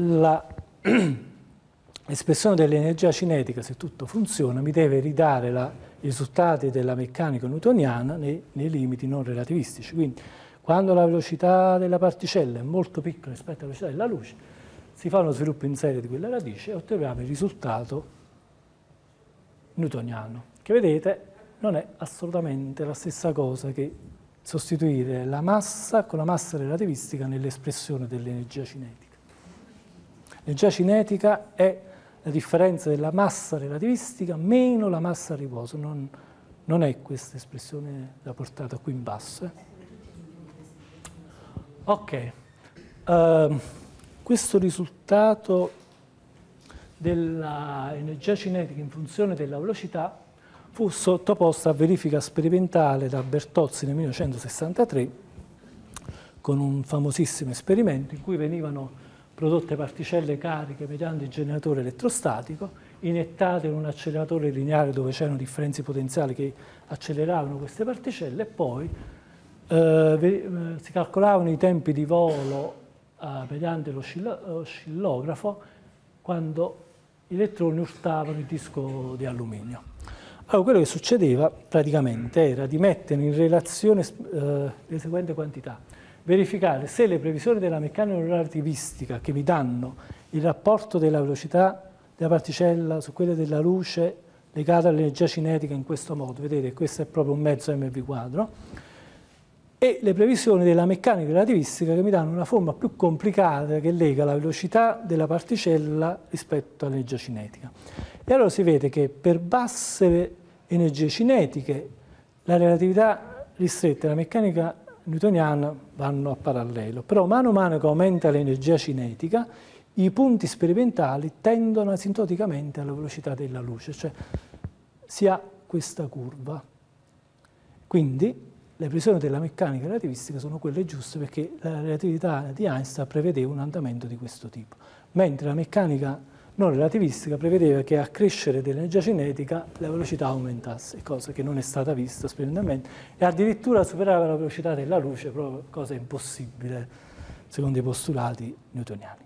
l'espressione dell'energia cinetica, se tutto funziona, mi deve ridare la, i risultati della meccanica newtoniana nei, nei limiti non relativistici. Quindi quando la velocità della particella è molto piccola rispetto alla velocità della luce, si fa uno sviluppo in serie di quella radice e otteniamo il risultato newtoniano, che vedete non è assolutamente la stessa cosa che sostituire la massa con la massa relativistica nell'espressione dell'energia cinetica. L'energia cinetica è la differenza della massa relativistica meno la massa a riposo, non, non è questa espressione da portata qui in basso. Eh. Ok, uh, questo risultato dell'energia cinetica in funzione della velocità fu sottoposto a verifica sperimentale da Bertozzi nel millenovecentosessantatré con un famosissimo esperimento in cui venivano prodotte particelle cariche mediante il generatore elettrostatico, iniettate in un acceleratore lineare dove c'erano differenze potenziali che acceleravano queste particelle e poi eh, si calcolavano i tempi di volo eh, mediante l'oscillografo quando gli elettroni urtavano il disco di alluminio. Allora, quello che succedeva praticamente era di mettere in relazione eh, le seguenti quantità, verificare se le previsioni della meccanica relativistica che mi danno il rapporto della velocità della particella su quelle della luce legata all'energia cinetica in questo modo, vedete questo è proprio un mezzo mv quadro, e le previsioni della meccanica relativistica che mi danno una forma più complicata che lega la velocità della particella rispetto all'energia cinetica. E allora si vede che per basse energie cinetiche la relatività ristretta e la meccanica newtoniana vanno a parallelo, però mano a mano che aumenta l'energia cinetica i punti sperimentali tendono asintoticamente alla velocità della luce, cioè si ha questa curva. Quindi le previsioni della meccanica relativistica sono quelle giuste perché la relatività di Einstein prevedeva un andamento di questo tipo, mentre la meccanica non relativistica prevedeva che a crescere dell'energia cinetica la velocità aumentasse, cosa che non è stata vista sperimentalmente, e addirittura superava la velocità della luce, proprio cosa impossibile secondo i postulati newtoniani.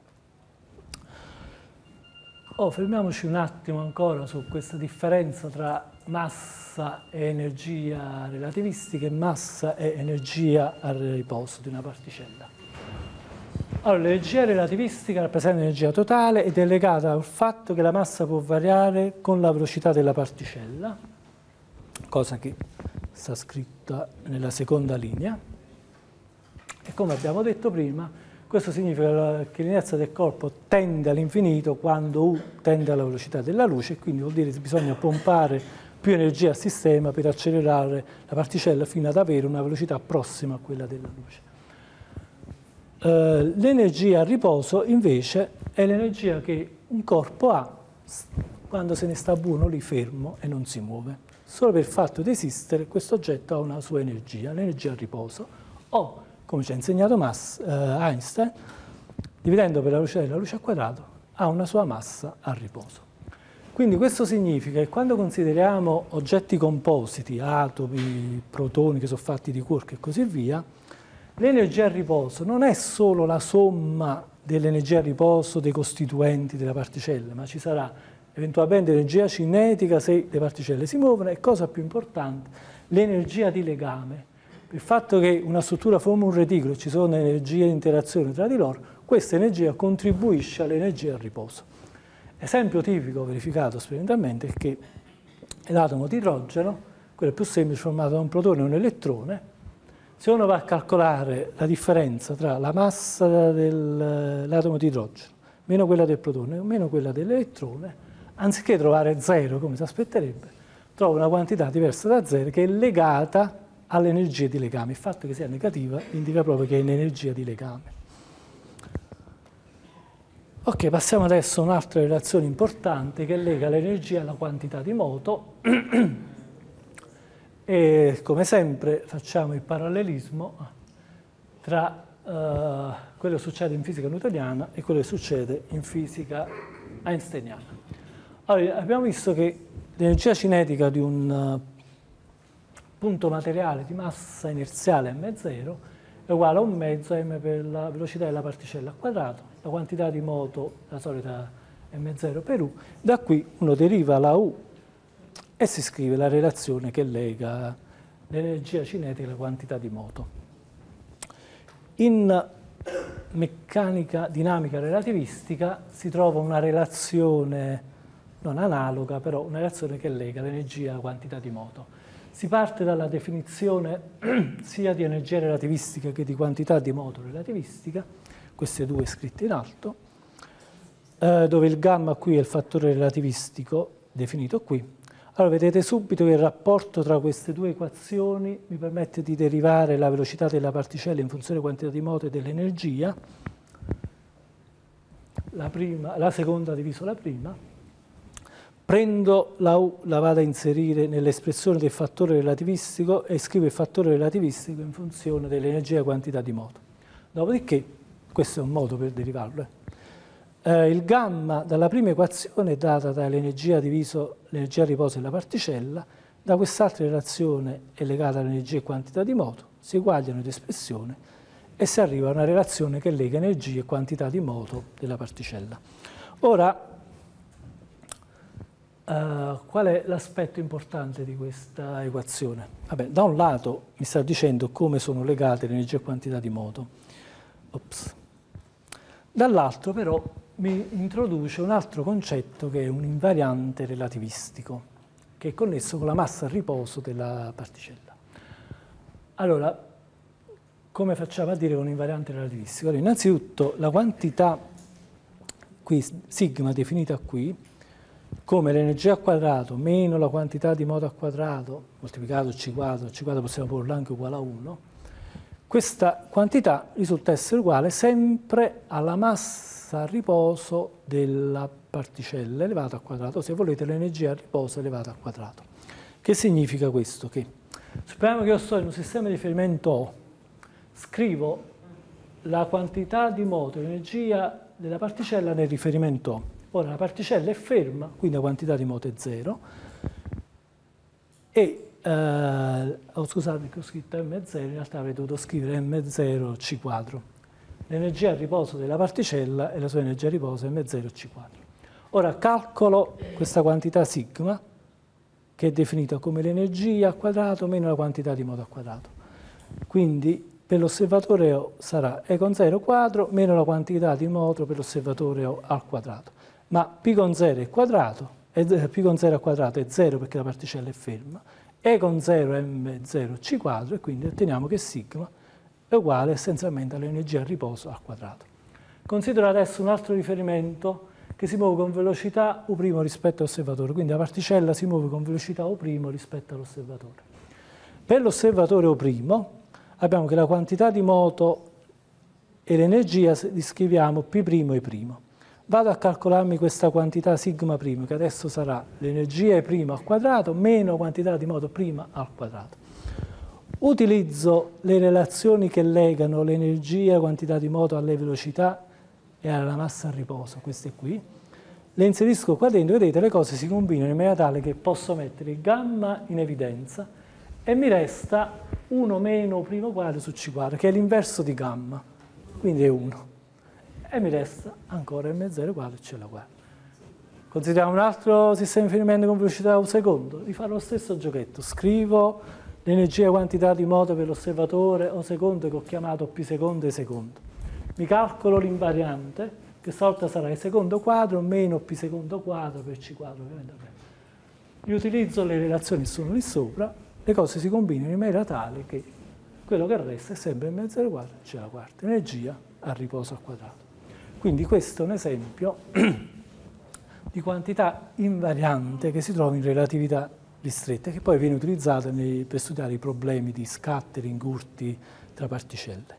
Oh, fermiamoci un attimo ancora su questa differenza tra massa e energia relativistica e massa e energia a riposo di una particella. Allora, l'energia relativistica rappresenta l'energia totale ed è legata al fatto che la massa può variare con la velocità della particella, cosa che sta scritta nella seconda linea. E come abbiamo detto prima, questo significa che l'inerzia del corpo tende all'infinito quando U tende alla velocità della luce, quindi vuol dire che bisogna pompare più energia al sistema per accelerare la particella fino ad avere una velocità prossima a quella della luce. Uh, l'energia a riposo invece è l'energia che un corpo ha quando se ne sta buono lì fermo e non si muove. Solo per il fatto di esistere questo oggetto ha una sua energia, l'energia a riposo, o come ci ha insegnato Mas, uh, Einstein, dividendo per la velocità della luce al quadrato, ha una sua massa a riposo. Quindi questo significa che quando consideriamo oggetti compositi, atomi, protoni che sono fatti di quark e così via, l'energia a riposo non è solo la somma dell'energia a riposo dei costituenti della particella, ma ci sarà eventualmente energia cinetica se le particelle si muovono e, cosa più importante, l'energia di legame. Il fatto che una struttura forma un reticolo e ci sono energie di interazione tra di loro, questa energia contribuisce all'energia a riposo. Esempio tipico verificato sperimentalmente è che l'atomo di idrogeno, quello più semplice, formato da un protone e un elettrone. Se uno va a calcolare la differenza tra la massa dell'atomo di idrogeno meno quella del protone meno quella dell'elettrone, anziché trovare zero come si aspetterebbe, trova una quantità diversa da zero che è legata all'energia di legame. Il fatto che sia negativa indica proprio che è un'energia di legame. Ok, passiamo adesso a un'altra relazione importante che lega l'energia alla quantità di moto. E come sempre facciamo il parallelismo tra uh, quello che succede in fisica newtoniana e quello che succede in fisica einsteiniana. Allora, abbiamo visto che l'energia cinetica di un uh, punto materiale di massa inerziale m zero è uguale a un mezzo m per la velocità della particella al quadrato, la quantità di moto, la solita m zero per U. Da qui uno deriva la U e si scrive la relazione che lega l'energia cinetica alla quantità di moto. In meccanica dinamica relativistica si trova una relazione non analoga, però una relazione che lega l'energia alla quantità di moto. Si parte dalla definizione sia di energia relativistica che di quantità di moto relativistica, queste due scritte in alto, eh, dove il gamma qui è il fattore relativistico definito qui. Allora, vedete subito che il rapporto tra queste due equazioni mi permette di derivare la velocità della particella in funzione della quantità di moto e dell'energia, la, la seconda diviso la prima, prendo la U, la vado a inserire nell'espressione del fattore relativistico e scrivo il fattore relativistico in funzione dell'energia e quantità di moto. Dopodiché, questo è un modo per derivarlo, Eh, il gamma dalla prima equazione è data dall'energia diviso l'energia a riposo della particella, da quest'altra relazione è legata all'energia e quantità di moto, si eguagliano ed espressione e si arriva a una relazione che lega energia e quantità di moto della particella. Ora, eh, qual è l'aspetto importante di questa equazione? Vabbè, da un lato mi sta dicendo come sono legate l'energia e quantità di moto. Ops. Dall'altro però mi introduce un altro concetto che è un invariante relativistico, che è connesso con la massa a riposo della particella. Allora, come facciamo a dire che è un invariante relativistico? Allora, innanzitutto la quantità, qui, sigma definita qui, come l'energia al quadrato meno la quantità di moto al quadrato, moltiplicato C quadro, C quadro possiamo porlo anche uguale a uno, questa quantità risulta essere uguale sempre alla massa a riposo della particella elevata al quadrato, se volete l'energia a riposo elevata al quadrato. Che significa questo? Che supponiamo che io sto in un sistema di riferimento O, scrivo la quantità di moto, l'energia della particella nel riferimento O, Ora la particella è ferma, quindi la quantità di moto è zero, e eh, oh, scusate che ho scritto emme zero, in realtà avrei dovuto scrivere emme zero C quadro. L'energia a riposo della particella e la sua energia a riposo è emme zero C quadro. Ora calcolo questa quantità sigma, che è definita come l'energia al quadrato meno la quantità di moto al quadrato. Quindi per l'osservatore O sarà E con zero quadro meno la quantità di moto per l'osservatore O al quadrato. Ma P con zero è quadrato, e P con zero al quadrato è zero perché la particella è ferma, E con zero è emme zero C quadro, e quindi otteniamo che sigma è uguale essenzialmente all'energia a riposo al quadrato. Considero adesso un altro riferimento che si muove con velocità U' rispetto all'osservatore, quindi la particella si muove con velocità U' rispetto all'osservatore. Per l'osservatore U' abbiamo che la quantità di moto e l'energia li scriviamo P' e I'. Vado a calcolarmi questa quantità sigma prima, che adesso sarà l'energia E' al quadrato meno quantità di moto prima al quadrato. Utilizzo le relazioni che legano l'energia, quantità di moto alle velocità e alla massa a riposo, queste qui. Le inserisco qua dentro, vedete, le cose si combinano in maniera tale che posso mettere il gamma in evidenza e mi resta uno meno U' quadro su C quadro, che è l'inverso di gamma, quindi è uno. E mi resta ancora emme zero quadro C alla quadra. Consideriamo un altro sistema di riferimento con velocità U secondo, rifare lo stesso giochetto, scrivo l'energia e quantità di moto per l'osservatore O secondo che ho chiamato P secondo e secondo. Mi calcolo l'invariante, che stavolta sarà E secondo quadro meno P secondo quadro per C quadro, ovviamente. Riutilizzo le relazioni che sono lì sopra, le cose si combinano in maniera tale che quello che resta è sempre emme zero quadro C alla quarta, energia a riposo al quadrato. Quindi questo è un esempio di quantità invariante che si trova in relatività ristretta, che poi viene utilizzata nei, per studiare i problemi di scattering, urti tra particelle.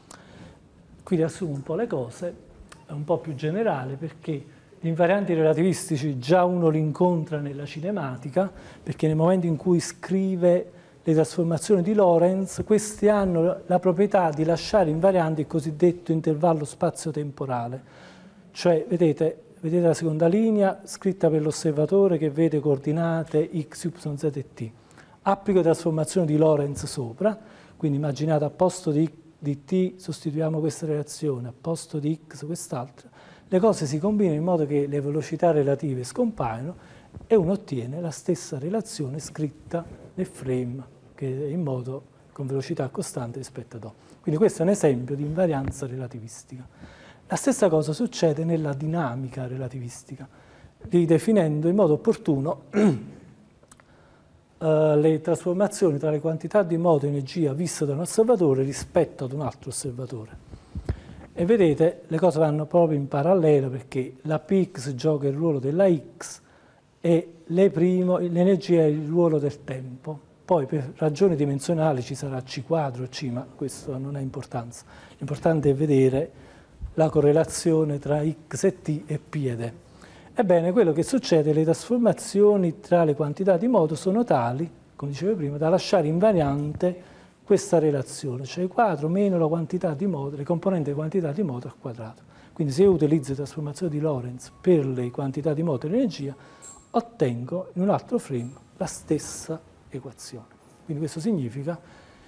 Qui riassumo un po' le cose, è un po' più generale, perché gli invarianti relativistici già uno li incontra nella cinematica, perché nel momento in cui scrive le trasformazioni di Lorentz, questi hanno la proprietà di lasciare invarianti il cosiddetto intervallo spazio-temporale. Cioè, vedete, vedete la seconda linea, scritta per l'osservatore che vede coordinate x, y, z e t. Applico trasformazioni di Lorentz sopra, quindi immaginate a posto di, di t sostituiamo questa relazione, a posto di x quest'altra. Le cose si combinano in modo che le velocità relative scompaiono e uno ottiene la stessa relazione scritta nel frame, che è in modo con velocità costante rispetto ad O. Quindi questo è un esempio di invarianza relativistica. La stessa cosa succede nella dinamica relativistica, ridefinendo in modo opportuno uh, le trasformazioni tra le quantità di moto e energia viste da un osservatore rispetto ad un altro osservatore. E vedete, le cose vanno proprio in parallelo perché la Px gioca il ruolo della x e l'energia è il ruolo del tempo. Poi per ragioni dimensionali ci sarà C quadro, C, ma questo non ha importanza. L'importante è vedere la correlazione tra x e t e p ed e. Ebbene, quello che succede, le trasformazioni tra le quantità di moto sono tali, come dicevo prima, da lasciare invariante questa relazione, cioè quadro meno la quantità di moto, le componenti di quantità di moto al quadrato. Quindi se io utilizzo la trasformazione di Lorentz per le quantità di moto e l'energia, ottengo in un altro frame la stessa equazione. Quindi questo significa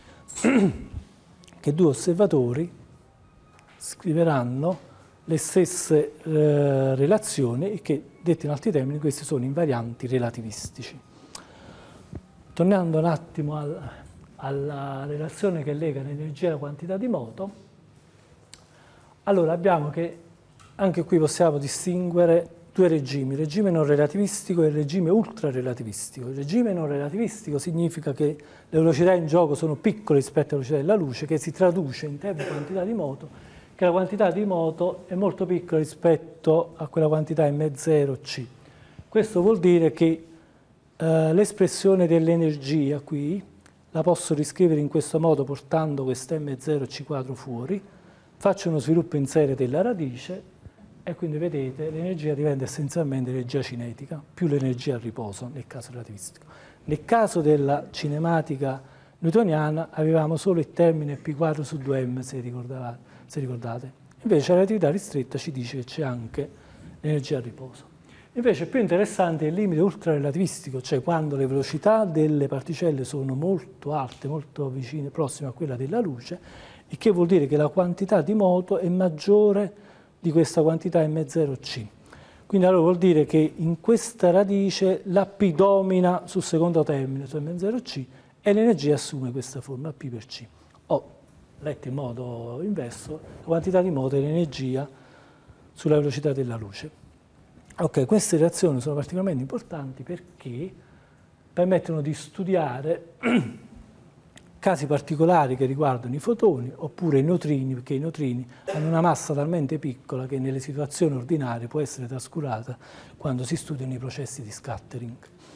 che due osservatori scriveranno le stesse eh, relazioni e che, detti in altri termini, questi sono invarianti relativistici. Tornando un attimo al, alla relazione che lega l'energia alla quantità di moto, allora abbiamo che anche qui possiamo distinguere due regimi, il regime non relativistico e il regime ultrarelativistico. Il regime non relativistico significa che le velocità in gioco sono piccole rispetto alla velocità della luce, che si traduce in termini di quantità di moto, che la quantità di moto è molto piccola rispetto a quella quantità emme zero C. Questo vuol dire che eh, l'espressione dell'energia qui la posso riscrivere in questo modo portando questa emme zero C quadro fuori, faccio uno sviluppo in serie della radice e quindi vedete l'energia diventa essenzialmente energia cinetica più l'energia a riposo nel caso relativistico. Nel caso della cinematica newtoniana avevamo solo il termine P quadro su due M, se ricordate. Se ricordate. Invece la relatività ristretta ci dice che c'è anche l'energia a riposo. Invece più interessante è il limite ultrarelativistico, cioè quando le velocità delle particelle sono molto alte, molto vicine, prossime a quella della luce, il che vuol dire che la quantità di moto è maggiore di questa quantità emme zero ci. Quindi allora vuol dire che in questa radice la P domina sul secondo termine, su emme zero ci, e l'energia assume questa forma P per C. O, letto in modo inverso, la quantità di moto è l'energia sulla velocità della luce. Ok, queste reazioni sono particolarmente importanti perché permettono di studiare casi particolari che riguardano i fotoni oppure i neutrini, perché i neutrini hanno una massa talmente piccola che nelle situazioni ordinarie può essere trascurata quando si studiano i processi di scattering.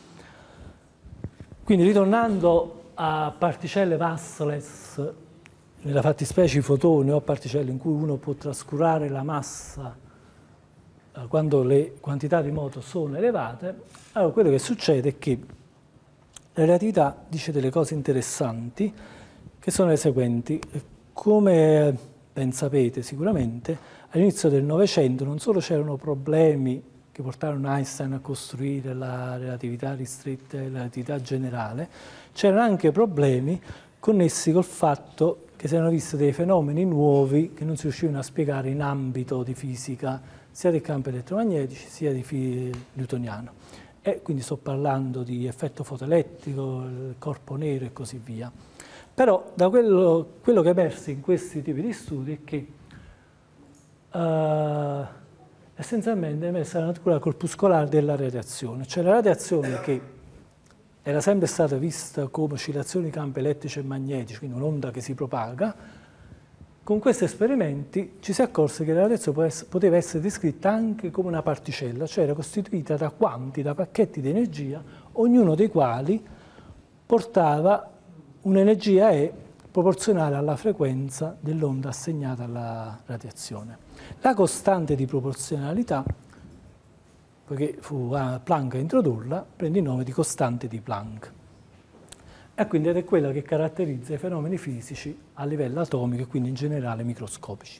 Quindi ritornando a particelle massless, nella fattispecie i fotoni o particelle in cui uno può trascurare la massa quando le quantità di moto sono elevate, allora quello che succede è che la relatività dice delle cose interessanti che sono le seguenti. Come ben sapete sicuramente, all'inizio del Novecento non solo c'erano problemi che portarono Einstein a costruire la relatività ristretta e la relatività generale, c'erano anche problemi connessi col fatto che si erano visti dei fenomeni nuovi che non si riuscivano a spiegare in ambito di fisica sia del campo elettromagnetici sia di newtoniano. E quindi sto parlando di effetto fotoelettrico, il corpo nero e così via. Però da quello, quello che è emerso in questi tipi di studi è che uh, essenzialmente è emersa la natura corpuscolare della radiazione, cioè la radiazione che era sempre stata vista come oscillazioni di campi elettrici e magnetici, quindi un'onda che si propaga. Con questi esperimenti ci si accorse che la radiazione poteva essere descritta anche come una particella, cioè era costituita da quanti, da pacchetti di energia, ognuno dei quali portava un'energia E proporzionale alla frequenza dell'onda assegnata alla radiazione. La costante di proporzionalità, poiché fu Planck a introdurla, prende il nome di costante di Planck. E quindi ed è quella che caratterizza i fenomeni fisici a livello atomico e quindi in generale microscopici.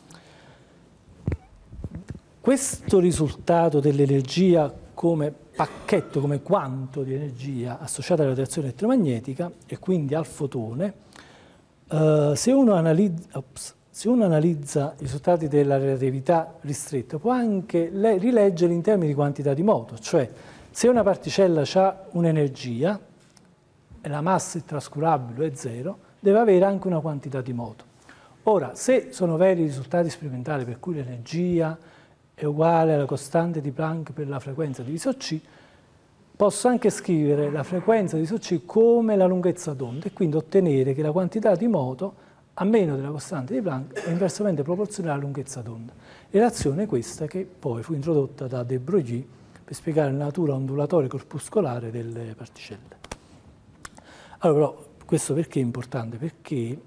Questo risultato dell'energia come pacchetto, come quanto di energia associata alla radiazione elettromagnetica e quindi al fotone, eh, se, uno analizza, ops, se uno analizza i risultati della relatività ristretta può anche rileggerli in termini di quantità di moto, cioè se una particella ha un'energia e la massa è trascurabile è zero, deve avere anche una quantità di moto. Ora, se sono veri i risultati sperimentali per cui l'energia è uguale alla costante di Planck per la frequenza diviso C, posso anche scrivere la frequenza diviso C come la lunghezza d'onda e quindi ottenere che la quantità di moto, a meno della costante di Planck, è inversamente proporzionale alla lunghezza d'onda. Relazione questa che poi fu introdotta da De Broglie per spiegare la natura ondulatoria corpuscolare delle particelle. Allora, però, questo perché è importante? Perché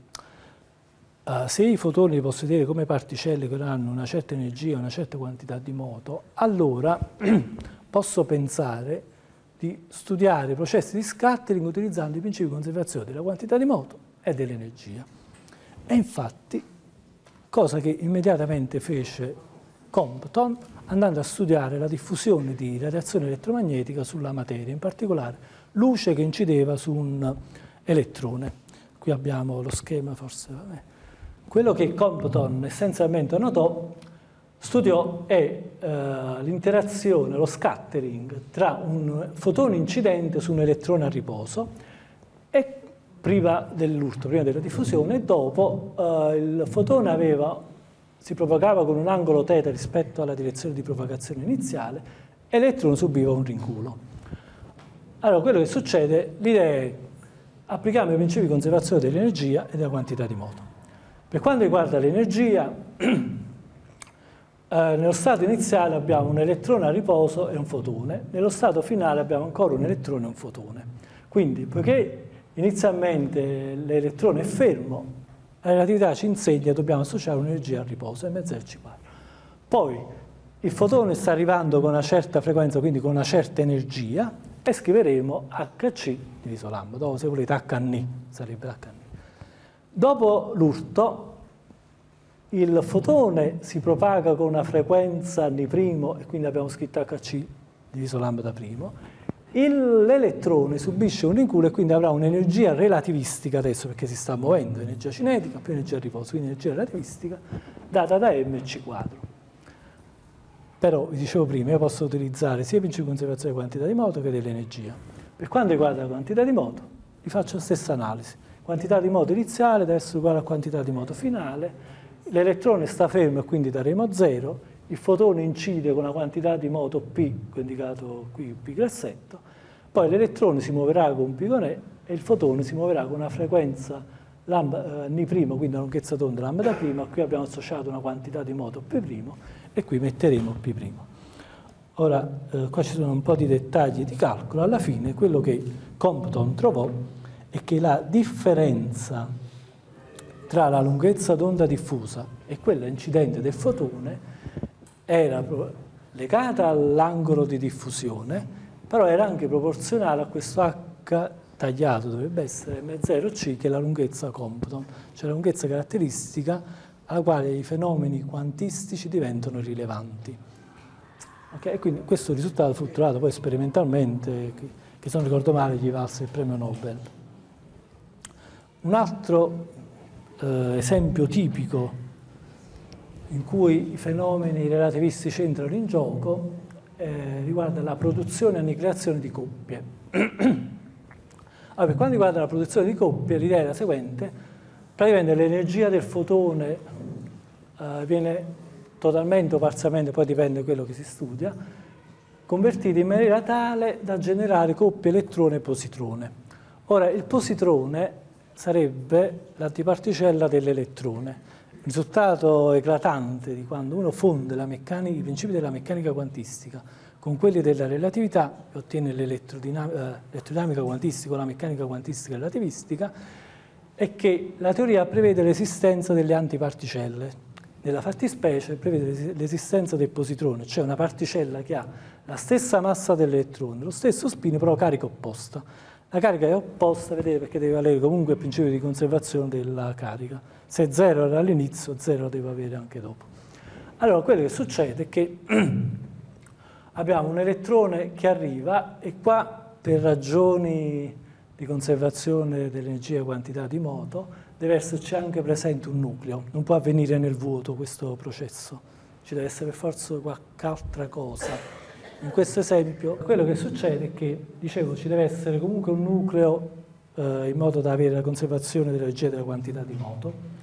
uh, se i fotoni li posso vedere come particelle che hanno una certa energia, una certa quantità di moto, allora posso pensare di studiare i processi di scattering utilizzando i principi di conservazione della quantità di moto e dell'energia. E infatti, cosa che immediatamente fece Compton, andando a studiare la diffusione di radiazione elettromagnetica sulla materia, in particolare luce che incideva su un elettrone. Qui abbiamo lo schema, forse. Vabbè. Quello che Compton essenzialmente notò, studiò è eh, l'interazione, lo scattering tra un fotone incidente su un elettrone a riposo e prima dell'urto, prima della diffusione, e dopo eh, il fotone aveva, si propagava con un angolo θ rispetto alla direzione di propagazione iniziale e l'elettrone subiva un rinculo. Allora, quello che succede, l'idea è applichiamo i principi di conservazione dell'energia e della quantità di moto. Per quanto riguarda l'energia, eh, nello stato iniziale abbiamo un elettrone a riposo e un fotone, nello stato finale abbiamo ancora un elettrone e un fotone. Quindi, poiché inizialmente l'elettrone è fermo, la relatività ci insegna che dobbiamo associare un'energia a riposo, emme zero ci quadro. Poi il fotone sta arrivando con una certa frequenza, quindi con una certa energia, e scriveremo Hc diviso lambda, dopo se volete Hn sarebbe Hn. Dopo l'urto il fotone si propaga con una frequenza n' e quindi abbiamo scritto H C diviso lambda primo. L'elettrone subisce un rinculo e quindi avrà un'energia relativistica adesso perché si sta muovendo, energia cinetica più energia a riposo, quindi energia relativistica data da mc quadro. Però, vi dicevo prima, io posso utilizzare sia i principi di conservazione della quantità di moto che dell'energia. Per quanto riguarda la quantità di moto, vi faccio la stessa analisi. Quantità di moto iniziale deve essere uguale a quantità di moto finale, l'elettrone sta fermo e quindi daremo zero, il fotone incide con una quantit'a di moto P, che ho indicato qui P grassetto, poi l'elettrone si muoverà con P con E e il fotone si muoverà con una frequenza lambda, eh, N', quindi una lunghezza d'onda lambda prima, qui abbiamo associato una quantità di moto P' e qui metteremo P'. Ora, eh, qua ci sono un po' di dettagli di calcolo, alla fine quello che Compton trovò è che la differenza tra la lunghezza d'onda diffusa e quella incidente del fotone era legata all'angolo di diffusione, però era anche proporzionale a questo H tagliato, dovrebbe essere M zero C, che è la lunghezza Compton, cioè la lunghezza caratteristica alla quale i fenomeni quantistici diventano rilevanti. Okay? Quindi questo risultato fu trovato poi sperimentalmente, che, che se non ricordo male gli valse il premio Nobel. Un altro eh, esempio tipico in cui i fenomeni relativistici entrano in gioco eh, riguarda la produzione e annichilazione di coppie. Allora, per quanto riguarda la produzione di coppie, l'idea è la seguente: praticamente l'energia del fotone eh, viene totalmente o parzialmente, poi dipende da quello che si studia, convertita in maniera tale da generare coppie elettrone-positrone. Ora, il positrone sarebbe l'antiparticella dell'elettrone. Il risultato eclatante di quando uno fonde la meccanica, i principi della meccanica quantistica con quelli della relatività e ottiene l'elettrodinamica quantistica o la meccanica quantistica relativistica è che la teoria prevede l'esistenza delle antiparticelle. Nella fattispecie prevede l'esistenza del positrone, cioè una particella che ha la stessa massa dell'elettrone, lo stesso spin, però carica opposta. La carica è opposta, vedete, perché deve valere comunque il principio di conservazione della carica. Se zero era all'inizio, zero deve avere anche dopo. Allora, quello che succede è che abbiamo un elettrone che arriva e qua, per ragioni di conservazione dell'energia e quantità di moto, deve esserci anche presente un nucleo. Non può avvenire nel vuoto questo processo, ci deve essere per forza qualche altra cosa. In questo esempio, quello che succede è che, dicevo, ci deve essere comunque un nucleo eh, in modo da avere la conservazione dell'energia e della quantità di moto.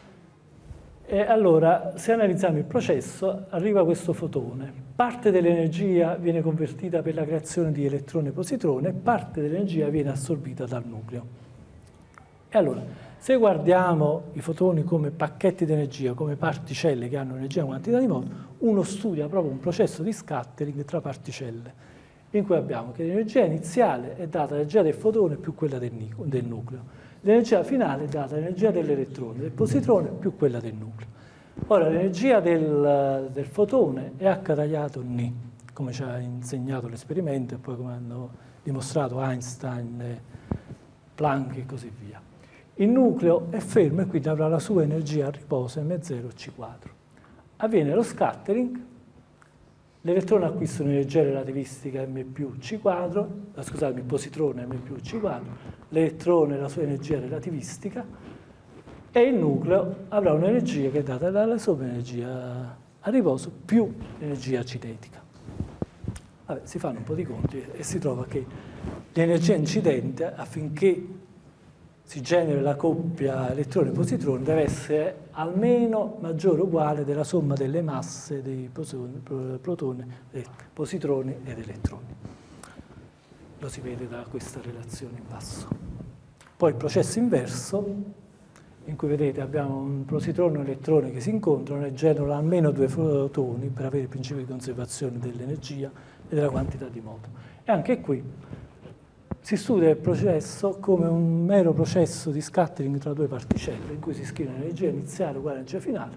E allora, se analizziamo il processo, arriva questo fotone. Parte dell'energia viene convertita per la creazione di elettrone e positrone, parte dell'energia viene assorbita dal nucleo. E allora, se guardiamo i fotoni come pacchetti di energia, come particelle che hanno energia e quantità di moto, uno studia proprio un processo di scattering tra particelle, in cui abbiamo che l'energia iniziale è data dall'energia del fotone più quella del, del nucleo. L'energia finale è data dall'energia dell'elettrone, del positrone più quella del nucleo. Ora, l'energia del, del fotone è H tagliato N, come ci ha insegnato l'esperimento e poi come hanno dimostrato Einstein, Planck e così via. Il nucleo è fermo e quindi avrà la sua energia a riposo M zero C quadro. Avviene lo scattering, l'elettrone acquista un'energia relativistica M più C quadro, eh, scusate, il positrone M più C quadro, l'elettrone la sua energia relativistica e il nucleo avrà un'energia che è data dalla sua energia a riposo più l'energia cinetica. Vabbè, si fanno un po' di conti e si trova che l'energia incidente, affinché si genera la coppia elettrone-positrone, deve essere almeno maggiore o uguale della somma delle masse dei protoni, dei positroni ed elettroni. Lo si vede da questa relazione in basso. Poi il processo inverso, in cui vedete abbiamo un positrone e un elettrone che si incontrano e generano almeno due fotoni per avere il principio di conservazione dell'energia e della quantità di moto. E anche qui si studia il processo come un mero processo di scattering tra due particelle, in cui si scrive l'energia iniziale uguale all'energia finale,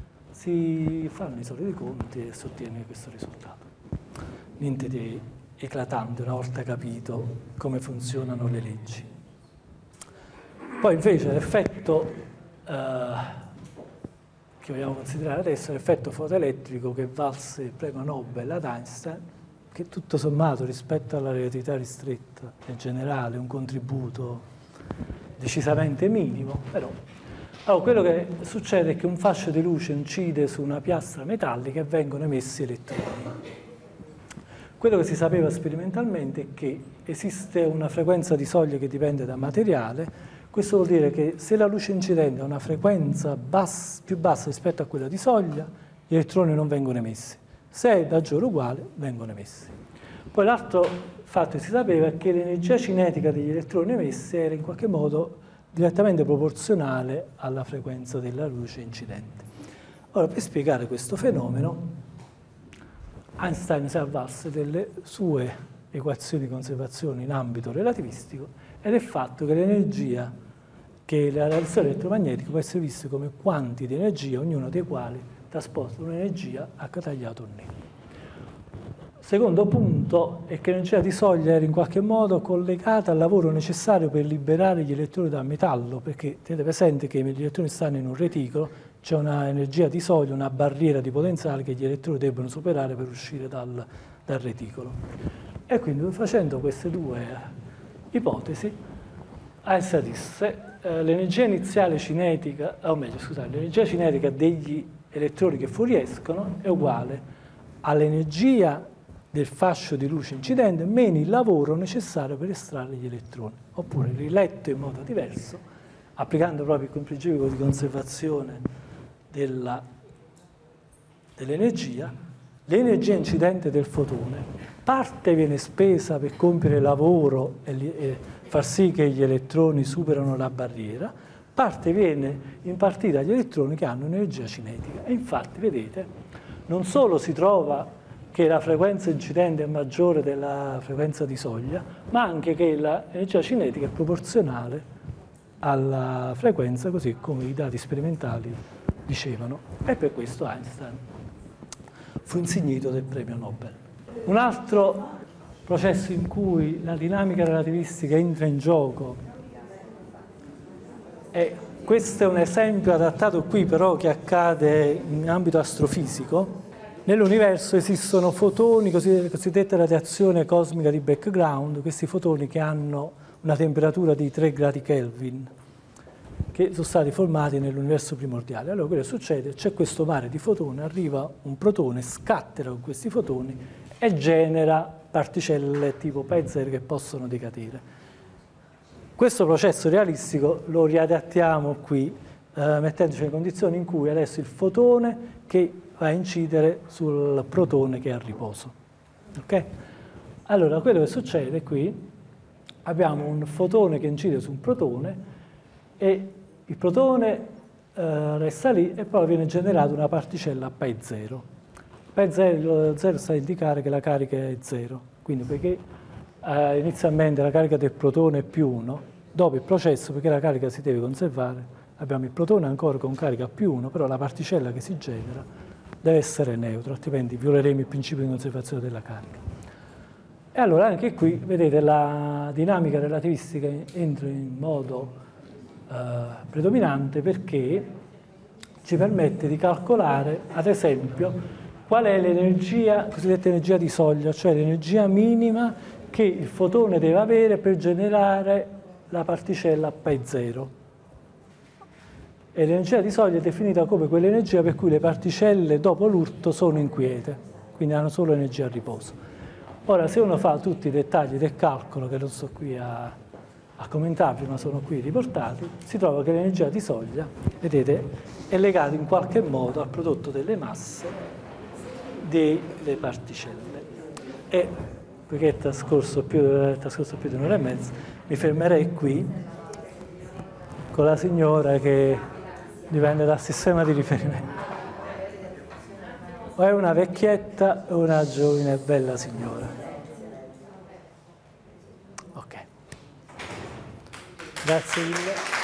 si fanno i soliti conti e si ottiene questo risultato. Niente di eclatante una volta capito come funzionano le leggi. Poi invece l'effetto eh, che vogliamo considerare adesso, l'effetto fotoelettrico che valse il premio Nobel ad Einstein, che tutto sommato rispetto alla relatività ristretta in generale un contributo decisamente minimo, però. Allora, quello che succede è che un fascio di luce incide su una piastra metallica e vengono emessi elettroni. Quello che si sapeva sperimentalmente è che esiste una frequenza di soglia che dipende dal materiale. Questo vuol dire che se la luce incidente ha una frequenza bass, più bassa rispetto a quella di soglia, gli elettroni non vengono emessi. Se è maggiore o uguale, vengono emessi. Poi l'altro fatto che si sapeva è che l'energia cinetica degli elettroni emessi era in qualche modo direttamente proporzionale alla frequenza della luce incidente. Ora, per spiegare questo fenomeno, Einstein si è avvalso delle sue equazioni di conservazione in ambito relativistico ed è il fatto che l'energia, che la radiazione elettromagnetica può essere vista come quanti di energia, ognuno dei quali trasporta un'energia H tagliato N. Secondo punto è che l'energia di soglia era in qualche modo collegata al lavoro necessario per liberare gli elettroni dal metallo, perché tenete presente che gli elettroni stanno in un reticolo, c'è un'energia di soglia, una barriera di potenziale che gli elettroni debbono superare per uscire dal, dal reticolo. E quindi facendo queste due ipotesi, Einstein disse eh, l'energia iniziale cinetica, o meglio scusate, l'energia cinetica degli elettroni che fuoriescono è uguale all'energia del fascio di luce incidente meno il lavoro necessario per estrarre gli elettroni. Oppure, riletto in modo diverso, applicando proprio il principio di conservazione della, dell'energia, l'energia incidente del fotone, parte viene spesa per compiere lavoro e, e far sì che gli elettroni superano la barriera, parte viene impartita agli elettroni che hanno un'energia cinetica. E infatti, vedete, non solo si trova che la frequenza incidente è maggiore della frequenza di soglia, ma anche che l'energia cinetica è proporzionale alla frequenza, così come i dati sperimentali dicevano. E per questo Einstein fu insignito del premio Nobel. Un altro processo in cui la dinamica relativistica entra in gioco, e questo è un esempio adattato qui però che accade in ambito astrofisico. Nell'universo esistono fotoni, cosiddetta radiazione cosmica di background, questi fotoni che hanno una temperatura di tre gradi Kelvin, che sono stati formati nell'universo primordiale. Allora quello che succede, c'è questo mare di fotoni, arriva un protone, scattera con questi fotoni e genera particelle tipo pi zero che possono decadere. Questo processo realistico lo riadattiamo qui, eh, mettendoci in condizioni in cui adesso il fotone che va a incidere sul protone che è a riposo. Okay? Allora, quello che succede qui, abbiamo un fotone che incide su un protone e il protone eh, resta lì e poi viene generata una particella pi zero. pi zero sta a indicare che la carica è zero, quindi perché eh, inizialmente la carica del protone è più uno, dopo il processo, perché la carica si deve conservare, abbiamo il protone ancora con carica più uno, però la particella che si genera deve essere neutro, altrimenti violeremo il principio di conservazione della carica. E allora anche qui, vedete, la dinamica relativistica entra in modo eh, predominante perché ci permette di calcolare, ad esempio, qual è l'energia, cosiddetta energia di soglia, cioè l'energia minima che il fotone deve avere per generare la particella pi zero. E l'energia di soglia è definita come quell'energia per cui le particelle dopo l'urto sono inquiete, quindi hanno solo energia a riposo. Ora, se uno fa tutti i dettagli del calcolo, che non sto qui a, a commentarvi, ma sono qui riportati, si trova che l'energia di soglia, vedete, è legata in qualche modo al prodotto delle masse delle particelle. E, poiché è trascorso più, è trascorso più di un'ora e mezza, mi fermerei qui con la signora che dipende dal sistema di riferimento. O è una vecchietta o una giovane e bella signora. Ok. Grazie mille.